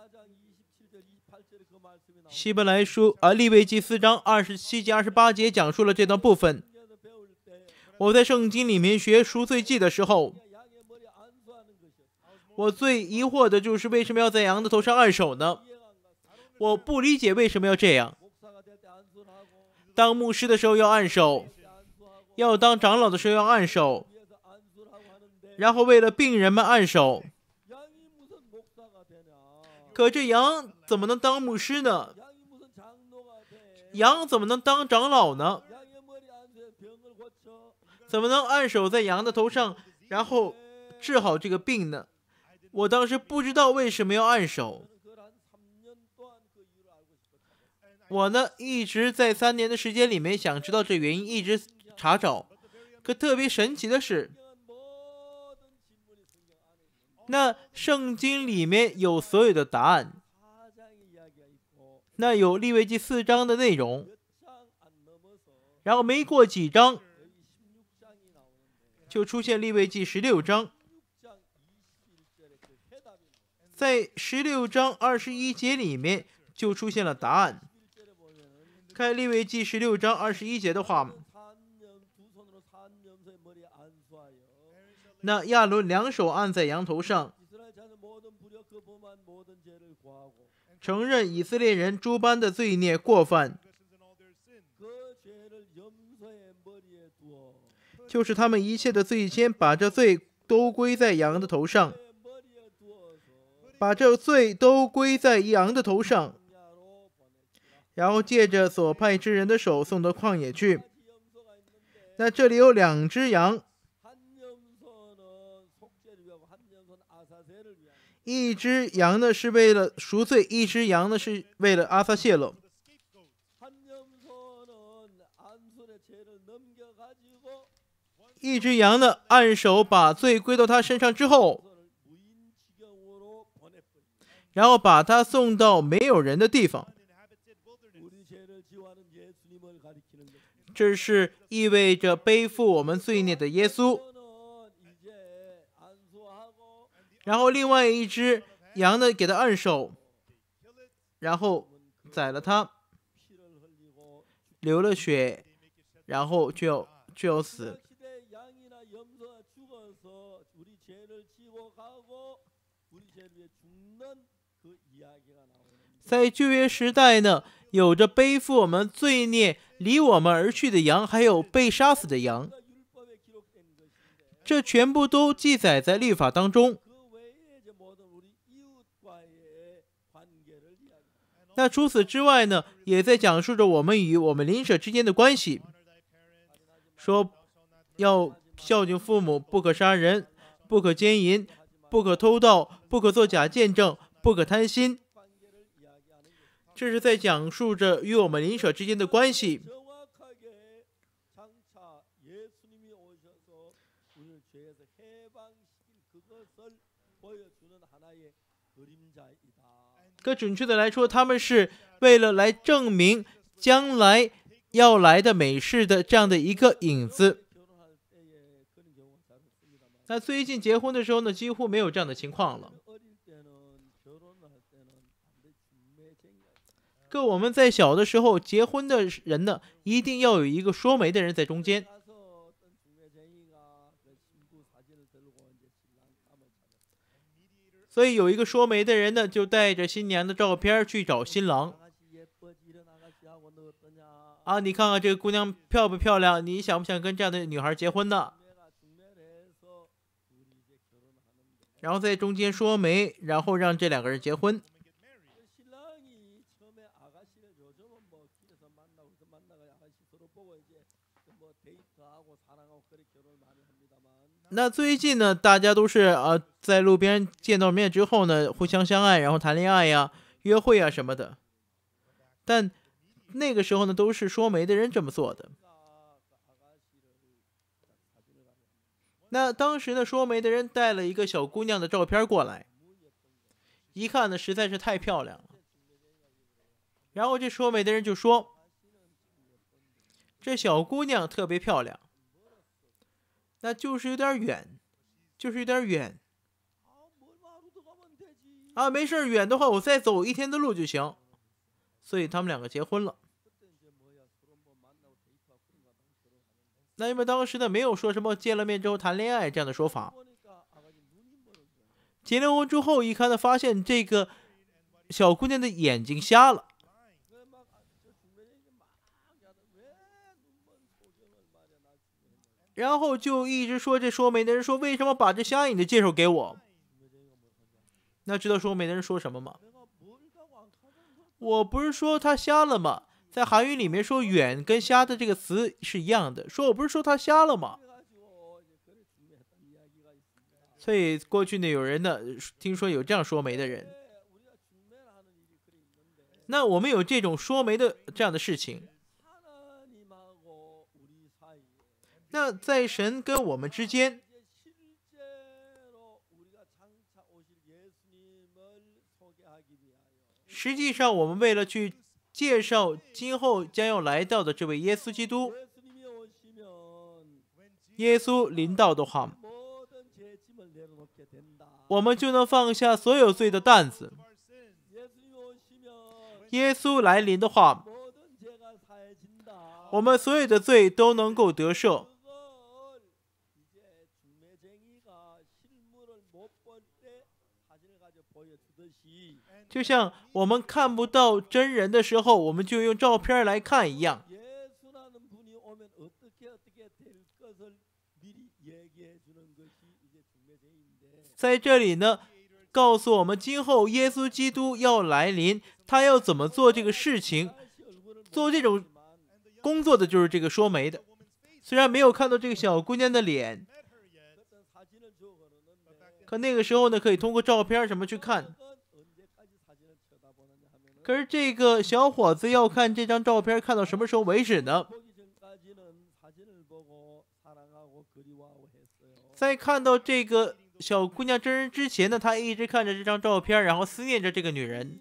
希伯来书利未记4章27节28节讲述了这段部分。我在圣经里面学赎罪记的时候，我最疑惑的就是为什么要在羊的头上按手呢？我不理解为什么要这样。当牧师的时候要按手，要当长老的时候要按手，然后为了病人们按手。可这羊怎么能当牧师呢？羊怎么能当长老呢？怎么能按手在羊的头上，然后治好这个病呢？我当时不知道为什么要按手。我呢，一直在3年的时间里面想知道这原因，一直查找。可特别神奇的是，那圣经里面有所有的答案，那有利未记4章的内容，然后没过几章就出现利未记16章，在16章21节里面就出现了答案。看利未记16章21节的话，那亚伦2手按在羊头上，承认以色列人诸般的罪孽过犯，就是他们一切的罪愆，把这罪都归在羊的头上，把这罪都归在羊的头上，然后借着所派之人的手送到旷野去。那这里有2只羊，一只羊呢是为了赎罪，一只羊呢是为了阿撒谢勒。一只羊呢按手把罪归到他身上之后，然后把他送到没有人的地方。这是意味着背负我们罪孽的耶稣。然后另外一只羊呢给他按手，然后宰了他，流了血，然后就要死。在旧约时代呢，有着背负我们罪孽离我们而去的羊，还有被杀死的羊，这全部都记载在律法当中。那除此之外呢，也在讲述着我们与我们邻舍之间的关系，说要孝敬父母，不可杀人，不可奸淫，不可偷盗，不可作假见证，不可贪心。这是在讲述着与我们邻舍之间的关系。更准确的来说，他们是为了来证明将来要来的美事的这样的一个影子。那最近结婚的时候呢，几乎没有这样的情况了。我们在小的时候结婚的人呢，一定要有一个说媒的人在中间。 所以有一个说媒的人呢，就带着新娘的照片去找新郎。啊，你看看这个姑娘漂不漂亮？你想不想跟这样的女孩结婚呢？然后在中间说媒，然后让这两个人结婚。那最近呢，大家都是在路边见到面之后呢，互相相爱，然后谈恋爱呀、约会啊什么的。但那个时候呢，都是说媒的人这么做的。那当时呢，说媒的人带了一个小姑娘的照片过来，一看呢，实在是太漂亮了。然后这说媒的人就说，这小姑娘特别漂亮，那就是有点远，就是有点远。啊，没事，远的话我再走1天的路就行。所以他们两个结婚了。那因为当时呢，没有说什么见了面之后谈恋爱这样的说法。结了婚之后，一看呢，发现这个小姑娘的眼睛瞎了。然后就一直说，这说媒的人说，为什么把这瞎眼的介绍给我？那知道说媒的人说什么吗？我不是说他瞎了吗？在韩语里面说远跟瞎的这个词是一样的，说我不是说他瞎了吗？所以过去呢，有人呢听说有这样说媒的人。那我们有这种说媒的这样的事情。那在神跟我们之间，实际上我们为了去介绍今后将要来到的这位耶稣基督，耶稣临到的话，我们就能放下所有罪的担子。耶稣来临的话，我们所有的罪都能够得赦。就像我们看不到真人的时候，我们就用照片来看一样。在这里呢，告诉我们今后耶稣基督要来临，他要怎么做这个事情，做这种工作的就是这个说媒的。虽然没有看到这个小姑娘的脸，可那个时候呢，可以通过照片什么去看。可是这个小伙子要看这张照片看到什么时候为止呢？在看到这个小姑娘真人之前呢，他一直看着这张照片，然后思念着这个女人。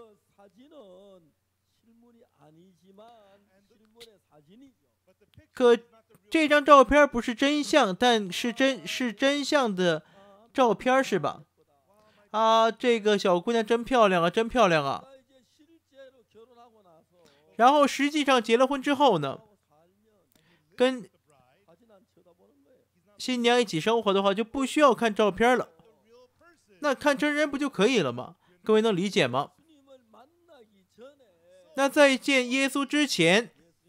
可这张照片不是真相，但是真相的照片是吧？啊，这个小姑娘真漂亮啊，真漂亮啊！然后实际上结了婚之后呢，跟新娘一起生活的话，就不需要看照片了，那看真人不就可以了吗？各位能理解吗？那在见耶稣之前，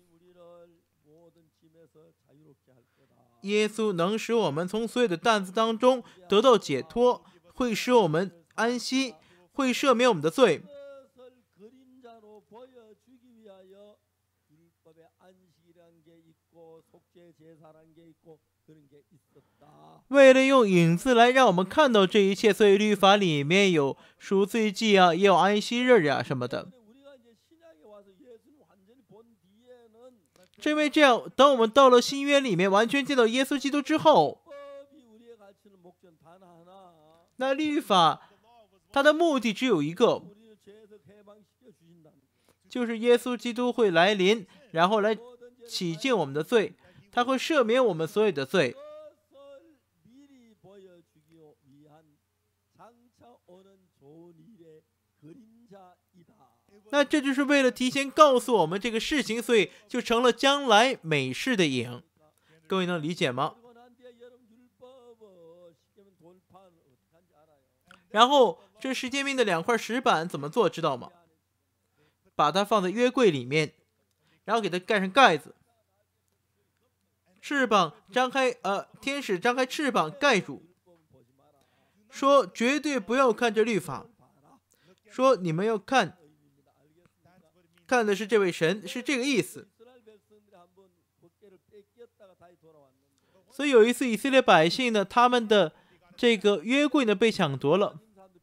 耶稣能使我们从所有的担子当中得到解脱，会使我们安息，会赦免我们的罪。为了用影子来让我们看到这一切，所以律法里面有赎罪祭啊，也有安息日啊什么的。正因为这样，当我们到了新约里面完全见到耶稣基督之后，那律法它的目的只有一个，就是耶稣基督会来临，然后来洗净我们的罪，他会赦免我们所有的罪。那这就是为了提前告诉我们这个事情，所以就成了将来美事的影。各位能理解吗？ 然后这世界面的2块石板怎么做知道吗？把它放在约柜里面，然后给它盖上盖子，翅膀张开，天使张开翅膀盖住，说绝对不要看这律法，说你们要看的是这位神，是这个意思。所以有一次以色列百姓呢，他们的这个约柜呢被抢夺了。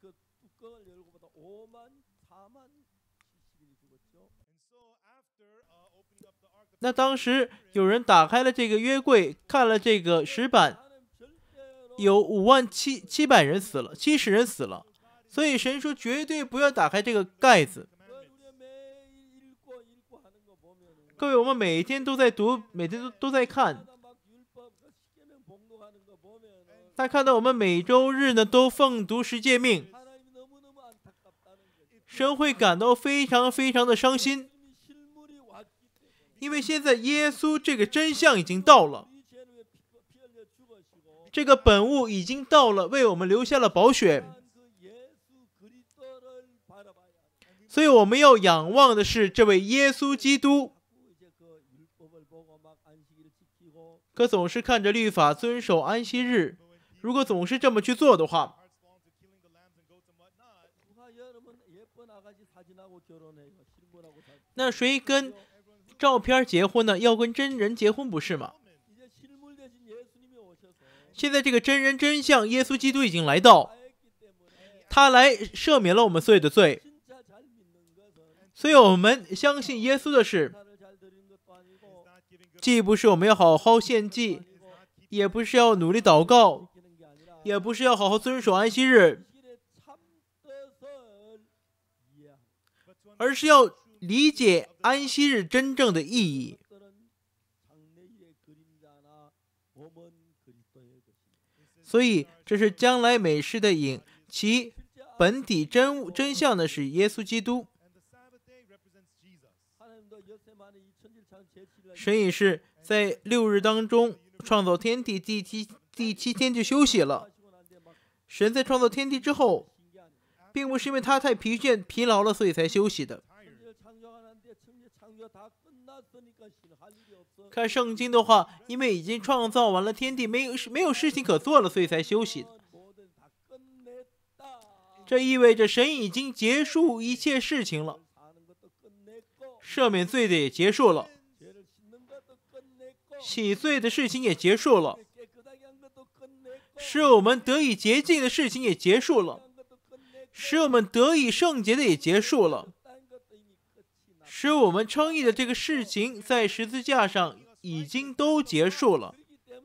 那当时有人打开了这个约柜，看了这个石板，有57700人死了，70人死了。所以神说绝对不要打开这个盖子。各位，我们每天都在读，每天都在看。他看到我们每周日呢都奉读十诫命，神会感到非常非常的伤心，因为现在耶稣这个真相已经到了，这个本物已经到了，为我们留下了宝血。所以我们要仰望的是这位耶稣基督。可总是看着律法遵守安息日，如果总是这么去做的话，那谁跟照片结婚呢？要跟真人结婚不是吗？现在这个真人真相耶稣基督已经来到，他来赦免了我们所有的罪。所以我们相信耶稣的事，既不是我们要好好献祭，也不是要努力祷告，也不是要好好遵守安息日，而是要理解安息日真正的意义。所以这是将来美事的影，其本体真相的是耶稣基督。神也是在6日当中创造天地，第7天就休息了。神在创造天地之后，并不是因为他太疲劳了所以才休息的。看圣经的话，因为已经创造完了天地，没有事情可做了，所以才休息的。这意味着神已经结束一切事情了，赦免罪的也结束了，洗罪的事情也结束了，使我们得以洁净的事情也结束了，使我们得以圣洁的也结束了，使我们称义的这个事情在十字架上已经都结束了。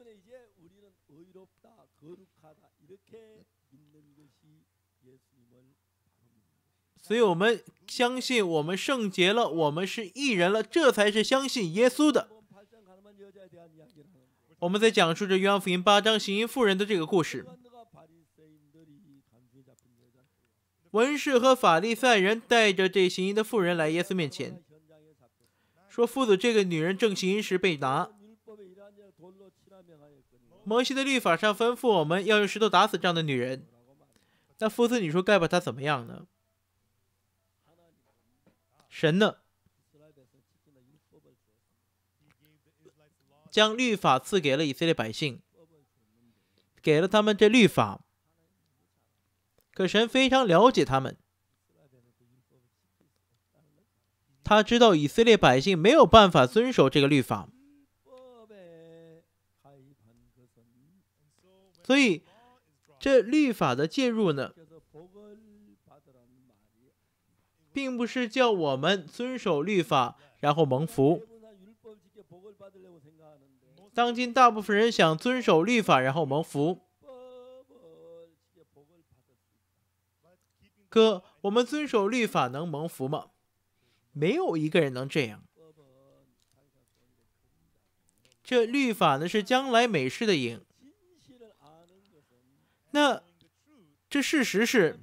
所以我们相信我们圣洁了，我们是义人了，这才是相信耶稣的。我们在讲述着约翰福音8章行淫妇人的这个故事。文士和法利赛人带着这行淫的妇人来耶稣面前，说夫子，这个女人正行淫时被拿。摩西的律法上吩咐我们要用石头打死这样的女人，那夫子你说该把她怎么样呢？神呢，将律法赐给了以色列百姓，给了他们这律法。可神非常了解他们，他知道以色列百姓没有办法遵守这个律法，所以这律法的介入呢，并不是叫我们遵守律法然后蒙福。当今大部分人想遵守律法然后蒙福，可我们遵守律法能蒙福吗？没有一个人能这样。这律法呢是将来美事的影。那这事实是，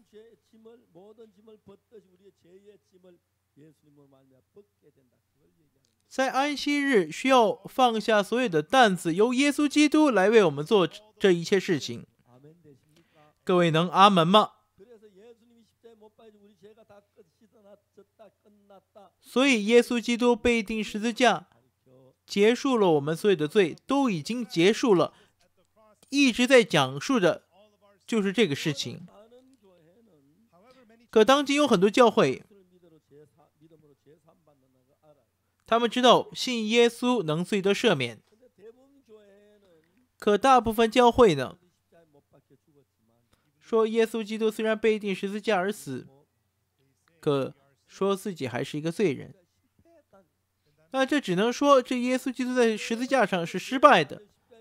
在安息日需要放下所有的担子，由耶稣基督来为我们做这一切事情。 各位能阿门吗？所以耶稣基督被钉十字架，结束了我们所有的罪，都已经结束了，一直在讲述的就是这个事情。可当今有很多教会，他们知道信耶稣能罪得赦免，可大部分教会呢，说耶稣基督虽然被钉十字架而死，可说自己还是一个罪人。那这只能说这耶稣基督在十字架上是失败的。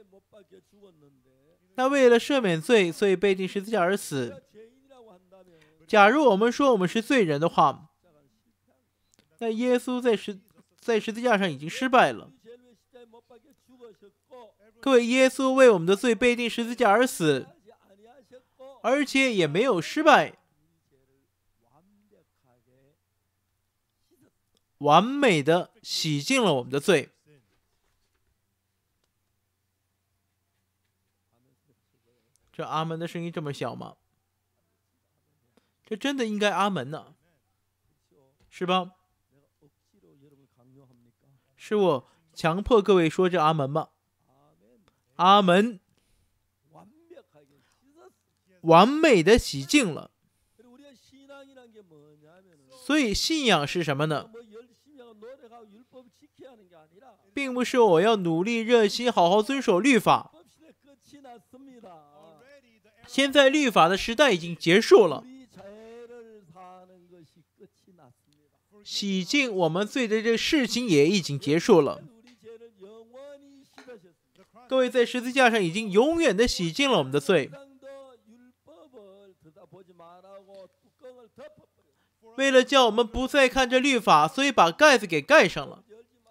那为了赦免罪，所以被钉十字架而死。假如我们说我们是罪人的话，那耶稣在十字架上已经失败了。各位，耶稣为我们的罪被钉十字架而死，而且也没有失败，完美的洗净了我们的罪。这阿门的声音这么小吗？这真的应该阿门呢，是吧？是我强迫各位说这阿门吗？阿门，完美的洗净了。所以信仰是什么呢？并不是我要努力热心好好遵守律法。现在律法的时代已经结束了，洗净我们罪的这个事情也已经结束了。各位，在十字架上已经永远的洗净了我们的罪。为了叫我们不再看着律法，所以把盖子给盖上了。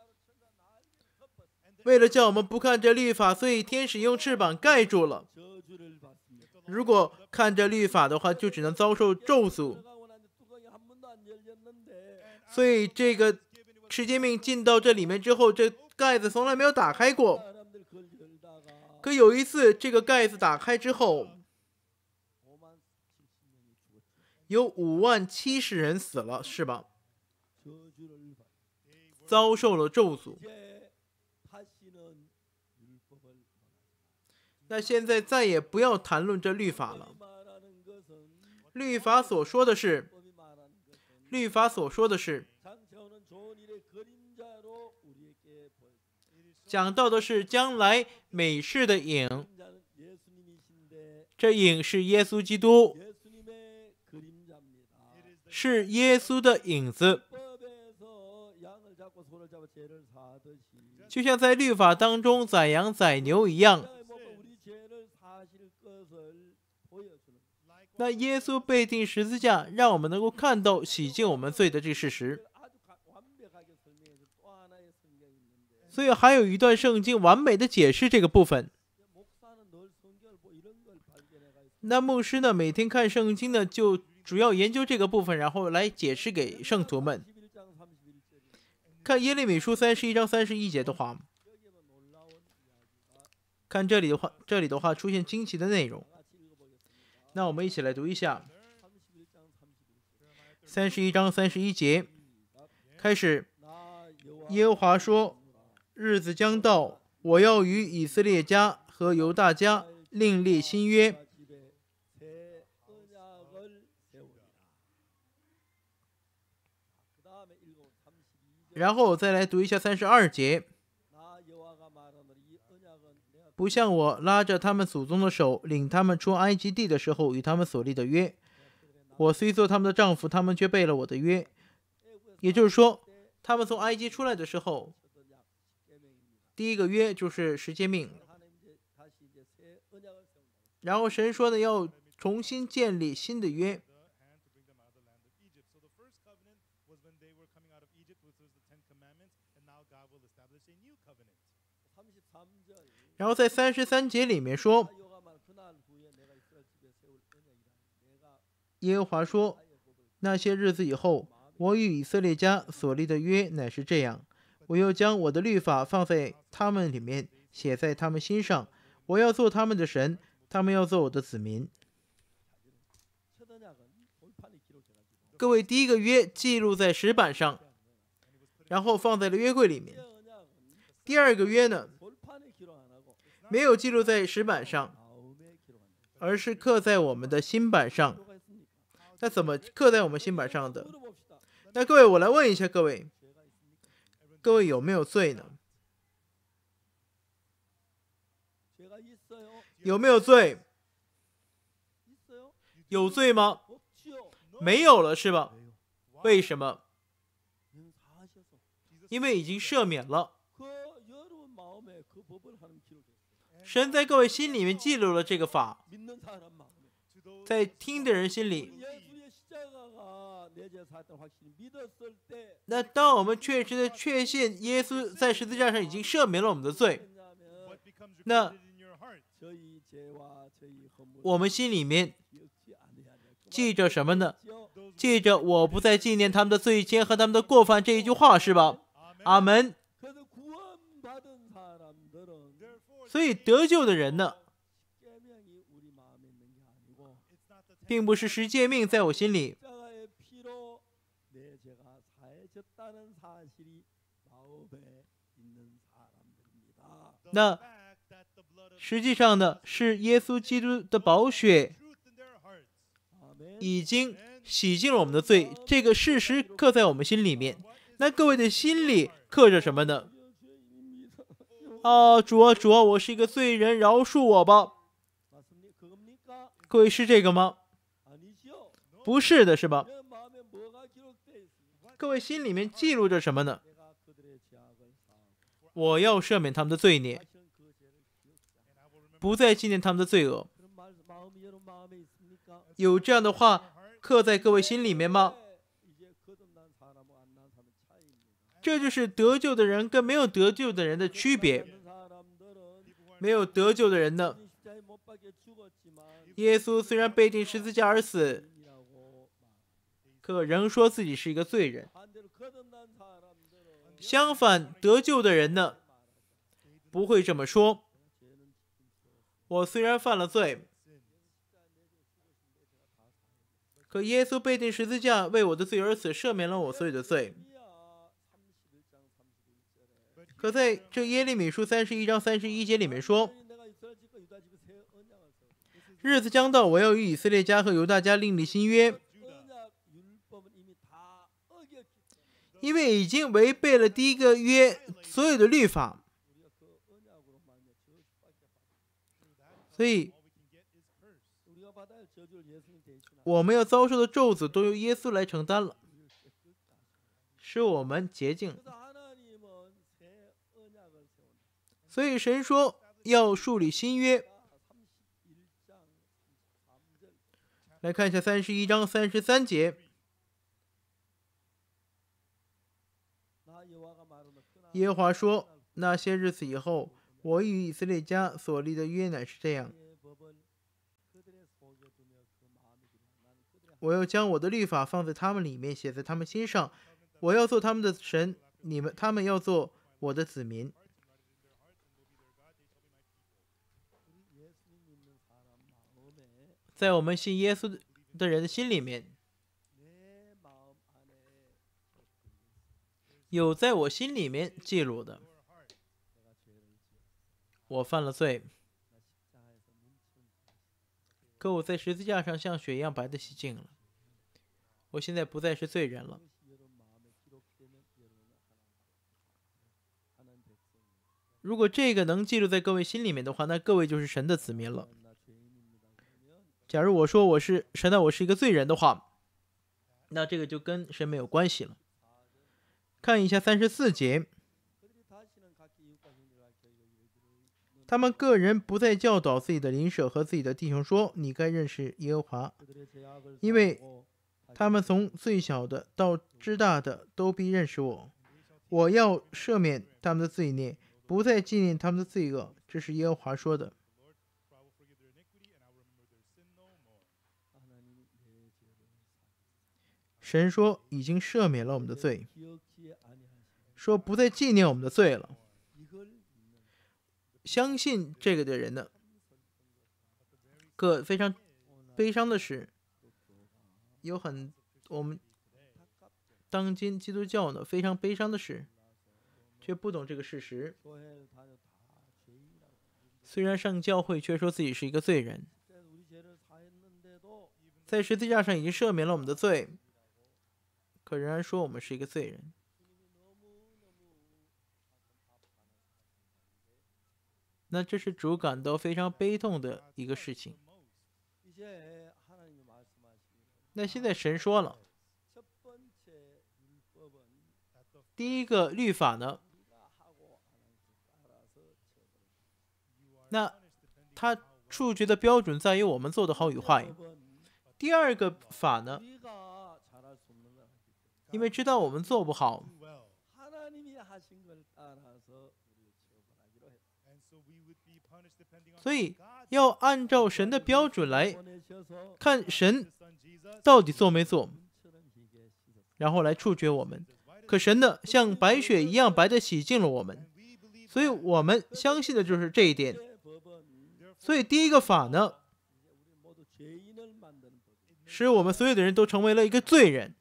为了叫我们不看着律法，所以天使用翅膀盖住了。如果看着律法的话，就只能遭受咒诅。所以这个世界命进到这里面之后，这盖子从来没有打开过。可有一次这个盖子打开之后，有57000人死了，是吧？遭受了咒诅。那现在再也不要谈论这律法了。律法所说的是，讲到的是将来美事的影，这影是耶稣基督，是耶稣的影子。就像在律法当中宰羊宰牛一样，那耶稣被钉十字架，让我们能够看到洗净我们罪的这个事实。所以还有一段圣经完美的解释这个部分。那牧师呢，每天看圣经呢，就主要研究这个部分，然后来解释给圣徒们。看耶利米书31章31节的话，看这里的话出现惊奇的内容。那我们一起来读一下31章31节，开始。耶和华说，日子将到，我要与以色列家和犹大家另立新约。然后再来读一下32节，不像我拉着他们祖宗的手，领他们出埃及地的时候与他们所立的约。我虽做他们的丈夫，他们却背了我的约。也就是说，他们从埃及出来的时候，第一个约就是十诫命。然后神说呢，要重新建立新的约。然后在33节里面说，耶和华说，那些日子以后，我与以色列家所立的约乃是这样，我又将我的律法放在他们里面，写在他们心上，我要做他们的神，他们要做我的子民。 各位第一个约记录在石板上，然后放在了约柜里面。第二个约呢，没有记录在石板上，而是刻在我们的心板上。那怎么刻在我们心板上的？那各位，我来问一下各位，各位有没有罪呢？有没有罪？有罪吗？没有了是吧？为什么？因为已经赦免了。神在各位心里面记录了这个法，在听的人心里。那当我们确实的确信耶稣在十字架上已经赦免了我们的罪，那我们心里面记着什么呢？记着我不再纪念他们的罪愆和他们的过犯这一句话，是吧？阿门。所以得救的人呢，并不是十诫命在我心里，那实际上呢，是耶稣基督的宝血已经洗净了我们的罪，这个事实刻在我们心里面。那各位的心里刻着什么呢？主啊，主啊，我是一个罪人，饶恕我吧。各位是这个吗？不是的，是吧？各位心里面记录着什么呢？我要赦免他们的罪孽，不再纪念他们的罪恶。有这样的话刻在各位心里面吗？这就是得救的人跟没有得救的人的区别。没有得救的人呢，耶稣虽然被钉十字架而死，可仍说自己是一个罪人。相反，得救的人呢，不会这么说。我虽然犯了罪，可耶稣被钉十字架为我的罪而死，赦免了我所有的罪。可在这耶利米书31章31节里面说，日子将到，我要与以色列家和犹大家另立新约，因为已经违背了第一个约所有的律法，所以我们要遭受的咒诅都由耶稣来承担了，使我们洁净。所以神说要树立新约。来看一下31章33节，耶和华说，那些日子以后，我与以色列家所立的约乃是这样，我要将我的律法放在他们里面，写在他们心上，我要做他们的神，他们要做我的子民。在我们信耶稣的人的心里面，有在我心里面记录的，我犯了罪，可我在十字架上像雪一样白的洗净了，我现在不再是罪人了。如果这个能记录在各位心里面的话，那各位就是神的子民了。假如我说我是神的，我是一个罪人的话，那这个就跟神没有关系了。看一下34节，他们个人不再教导自己的邻舍和自己的弟兄说，你该认识耶和华，因为他们从最小的到至大的都必认识我。我要赦免他们的罪孽，不再纪念他们的罪恶，这是耶和华说的。神说已经赦免了我们的罪，说不再纪念我们的罪了。相信这个的人呢，非常悲伤的是，我们当今基督教呢非常悲伤的是，却不懂这个事实。虽然上教会，却说自己是一个罪人，在十字架上已经赦免了我们的罪，可仍然说我们是一个罪人。那这是主感到非常悲痛的一个事情。那现在神说了，第一个律法呢，那他处决的标准在于我们做的好与坏。第二个法呢，因为知道我们做不好，所以要按照神的标准来看神到底做没做，然后来处决我们。可神呢，像白雪一样白的洗净了我们，所以我们相信的就是这一点。所以第一个法呢，使我们所有的人都成为了一个罪人。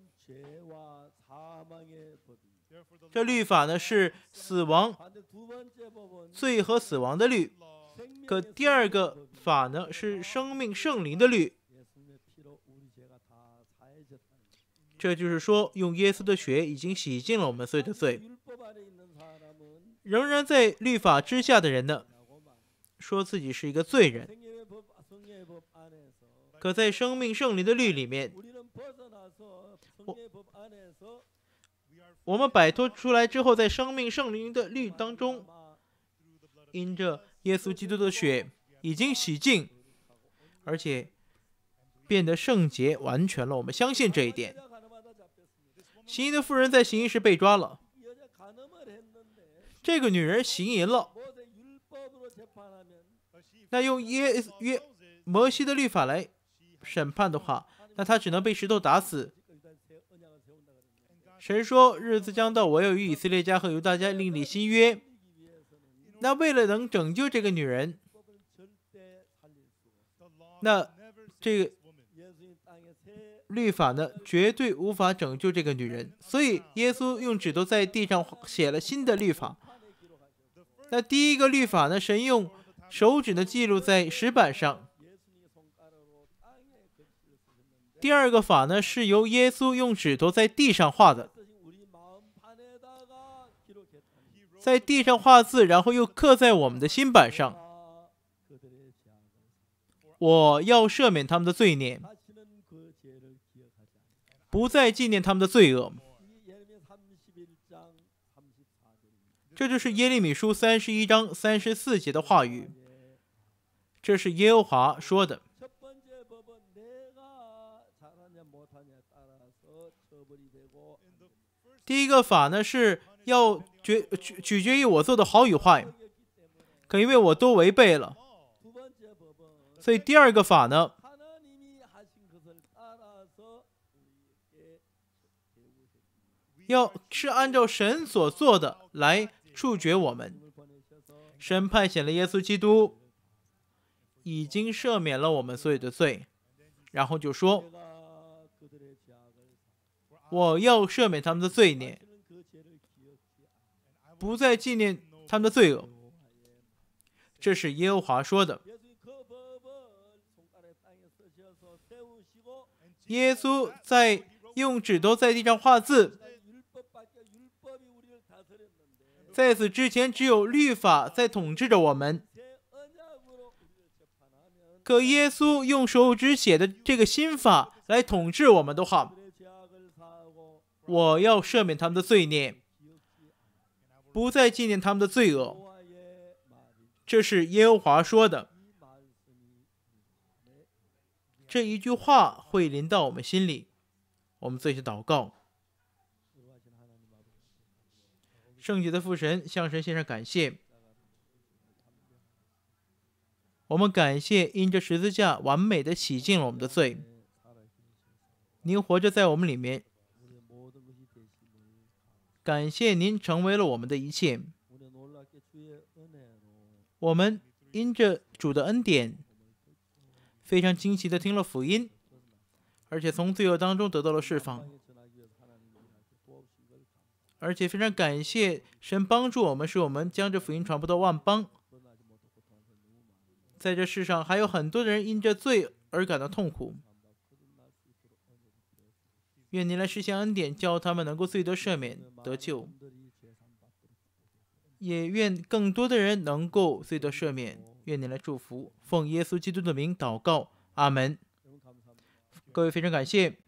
这律法呢是死亡、罪和死亡的律。可第二个法呢是生命圣灵的律。这就是说，用耶稣的血已经洗净了我们所有的罪。仍然在律法之下的人呢，说自己是一个罪人。可在生命圣灵的律里面，我们摆脱出来之后，在生命圣灵的律当中，因着耶稣基督的血已经洗净，而且变得圣洁完全了。我们相信这一点。行淫的妇人在行淫时被抓了，这个女人行淫了，那用摩西的律法来审判的话，那她只能被石头打死。神说，日子将到，我要与以色列家和犹大家另立新约。那为了能拯救这个女人，那这个律法呢，绝对无法拯救这个女人。所以耶稣用指头在地上写了新的律法。那第一个律法呢，神用手指呢记录在石板上。第二个法呢，是由耶稣用指头在地上画的，在地上画字，然后又刻在我们的心板上。我要赦免他们的罪孽，不再纪念他们的罪恶。这就是耶利米书31章34节的话语，这是耶和华说的。第一个法呢，是要取决于我做的好与坏，可因为我都违背了，所以第二个法呢，是按照神所做的来处决我们。神派遣了耶稣基督，已经赦免了我们所有的罪，然后就说，我要赦免他们的罪孽，不再纪念他们的罪恶。这是耶和华说的。耶稣在用指头在地上画字，在此之前只有律法在统治着我们。可耶稣用手指写的这个新法来统治我们的话，我要赦免他们的罪孽，不再纪念他们的罪恶。这是耶和华说的。这一句话会临到我们心里。我们做一些祷告。圣洁的父神，向神献上感谢。我们感谢因着十字架完美的洗净了我们的罪。您活着在我们里面，感谢您成为了我们的一切。我们因着主的恩典，非常惊奇的听了福音，而且从罪恶当中得到了释放。 而且非常感谢神帮助我们，使我们将这福音传播到万邦。在这世上还有很多的人因着罪而感到痛苦，愿您来施行恩典，叫他们能够罪得赦免得救，也愿更多的人能够罪得赦免。愿您来祝福，奉耶稣基督的名祷告，阿门。各位非常感谢。